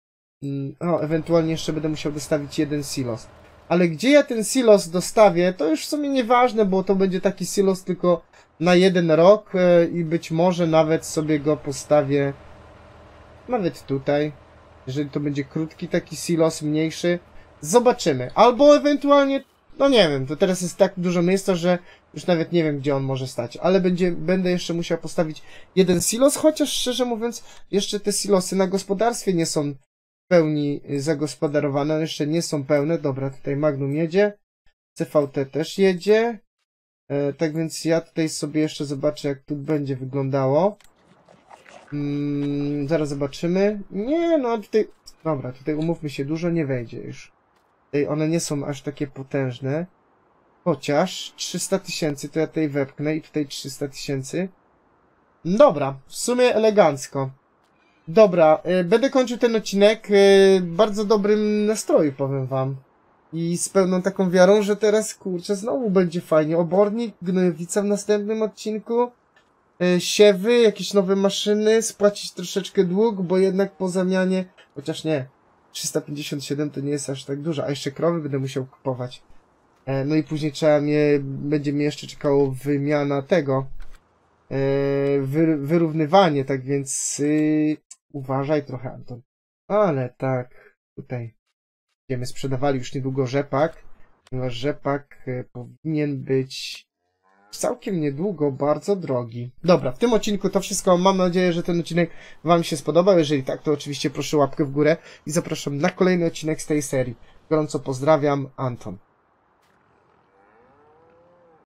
O, ewentualnie jeszcze będę musiał dostawić jeden silos. Ale gdzie ja ten silos dostawię, to już w sumie nieważne, bo to będzie taki silos tylko na jeden rok e, i być może nawet sobie go postawię nawet tutaj. Jeżeli to będzie krótki taki silos, mniejszy. Zobaczymy. Albo ewentualnie, no nie wiem, to teraz jest tak dużo miejsca, że już nawet nie wiem, gdzie on może stać. Ale będzie, będę jeszcze musiał postawić jeden silos, chociaż szczerze mówiąc, jeszcze te silosy na gospodarstwie nie są w pełni zagospodarowane. One jeszcze nie są pełne. Dobra, tutaj Magnum jedzie. C V T też jedzie. E, tak więc ja tutaj sobie jeszcze zobaczę, jak tu będzie wyglądało. Mm, zaraz zobaczymy. Nie, no tutaj... Dobra, tutaj umówmy się, dużo nie wejdzie już. Tutaj one nie są aż takie potężne. Chociaż trzysta tysięcy to ja tutaj wepchnę i tutaj trzysta tysięcy. Dobra, w sumie elegancko. Dobra, y, będę kończył ten odcinek. Y, bardzo dobrym nastroju, powiem wam. I z pełną taką wiarą, że teraz, kurczę, znowu będzie fajnie. Obornik, gnojowica w następnym odcinku, e, siewy, jakieś nowe maszyny, spłacić troszeczkę dług, bo jednak po zamianie, chociaż nie, trzysta pięćdziesiąt siedem to nie jest aż tak dużo, a jeszcze krowy będę musiał kupować. E, no i później trzeba mnie, będzie mnie jeszcze czekało wymiana tego, e, wy, wyrównywanie, tak więc y, uważaj trochę, Anton. Ale tak, tutaj będziemy sprzedawali już niedługo rzepak, ponieważ rzepak e, powinien być całkiem niedługo bardzo drogi. Dobra, w tym odcinku to wszystko. Mam nadzieję, że ten odcinek wam się spodobał. Jeżeli tak, to oczywiście proszę łapkę w górę i zapraszam na kolejny odcinek z tej serii. Gorąco pozdrawiam, Anton.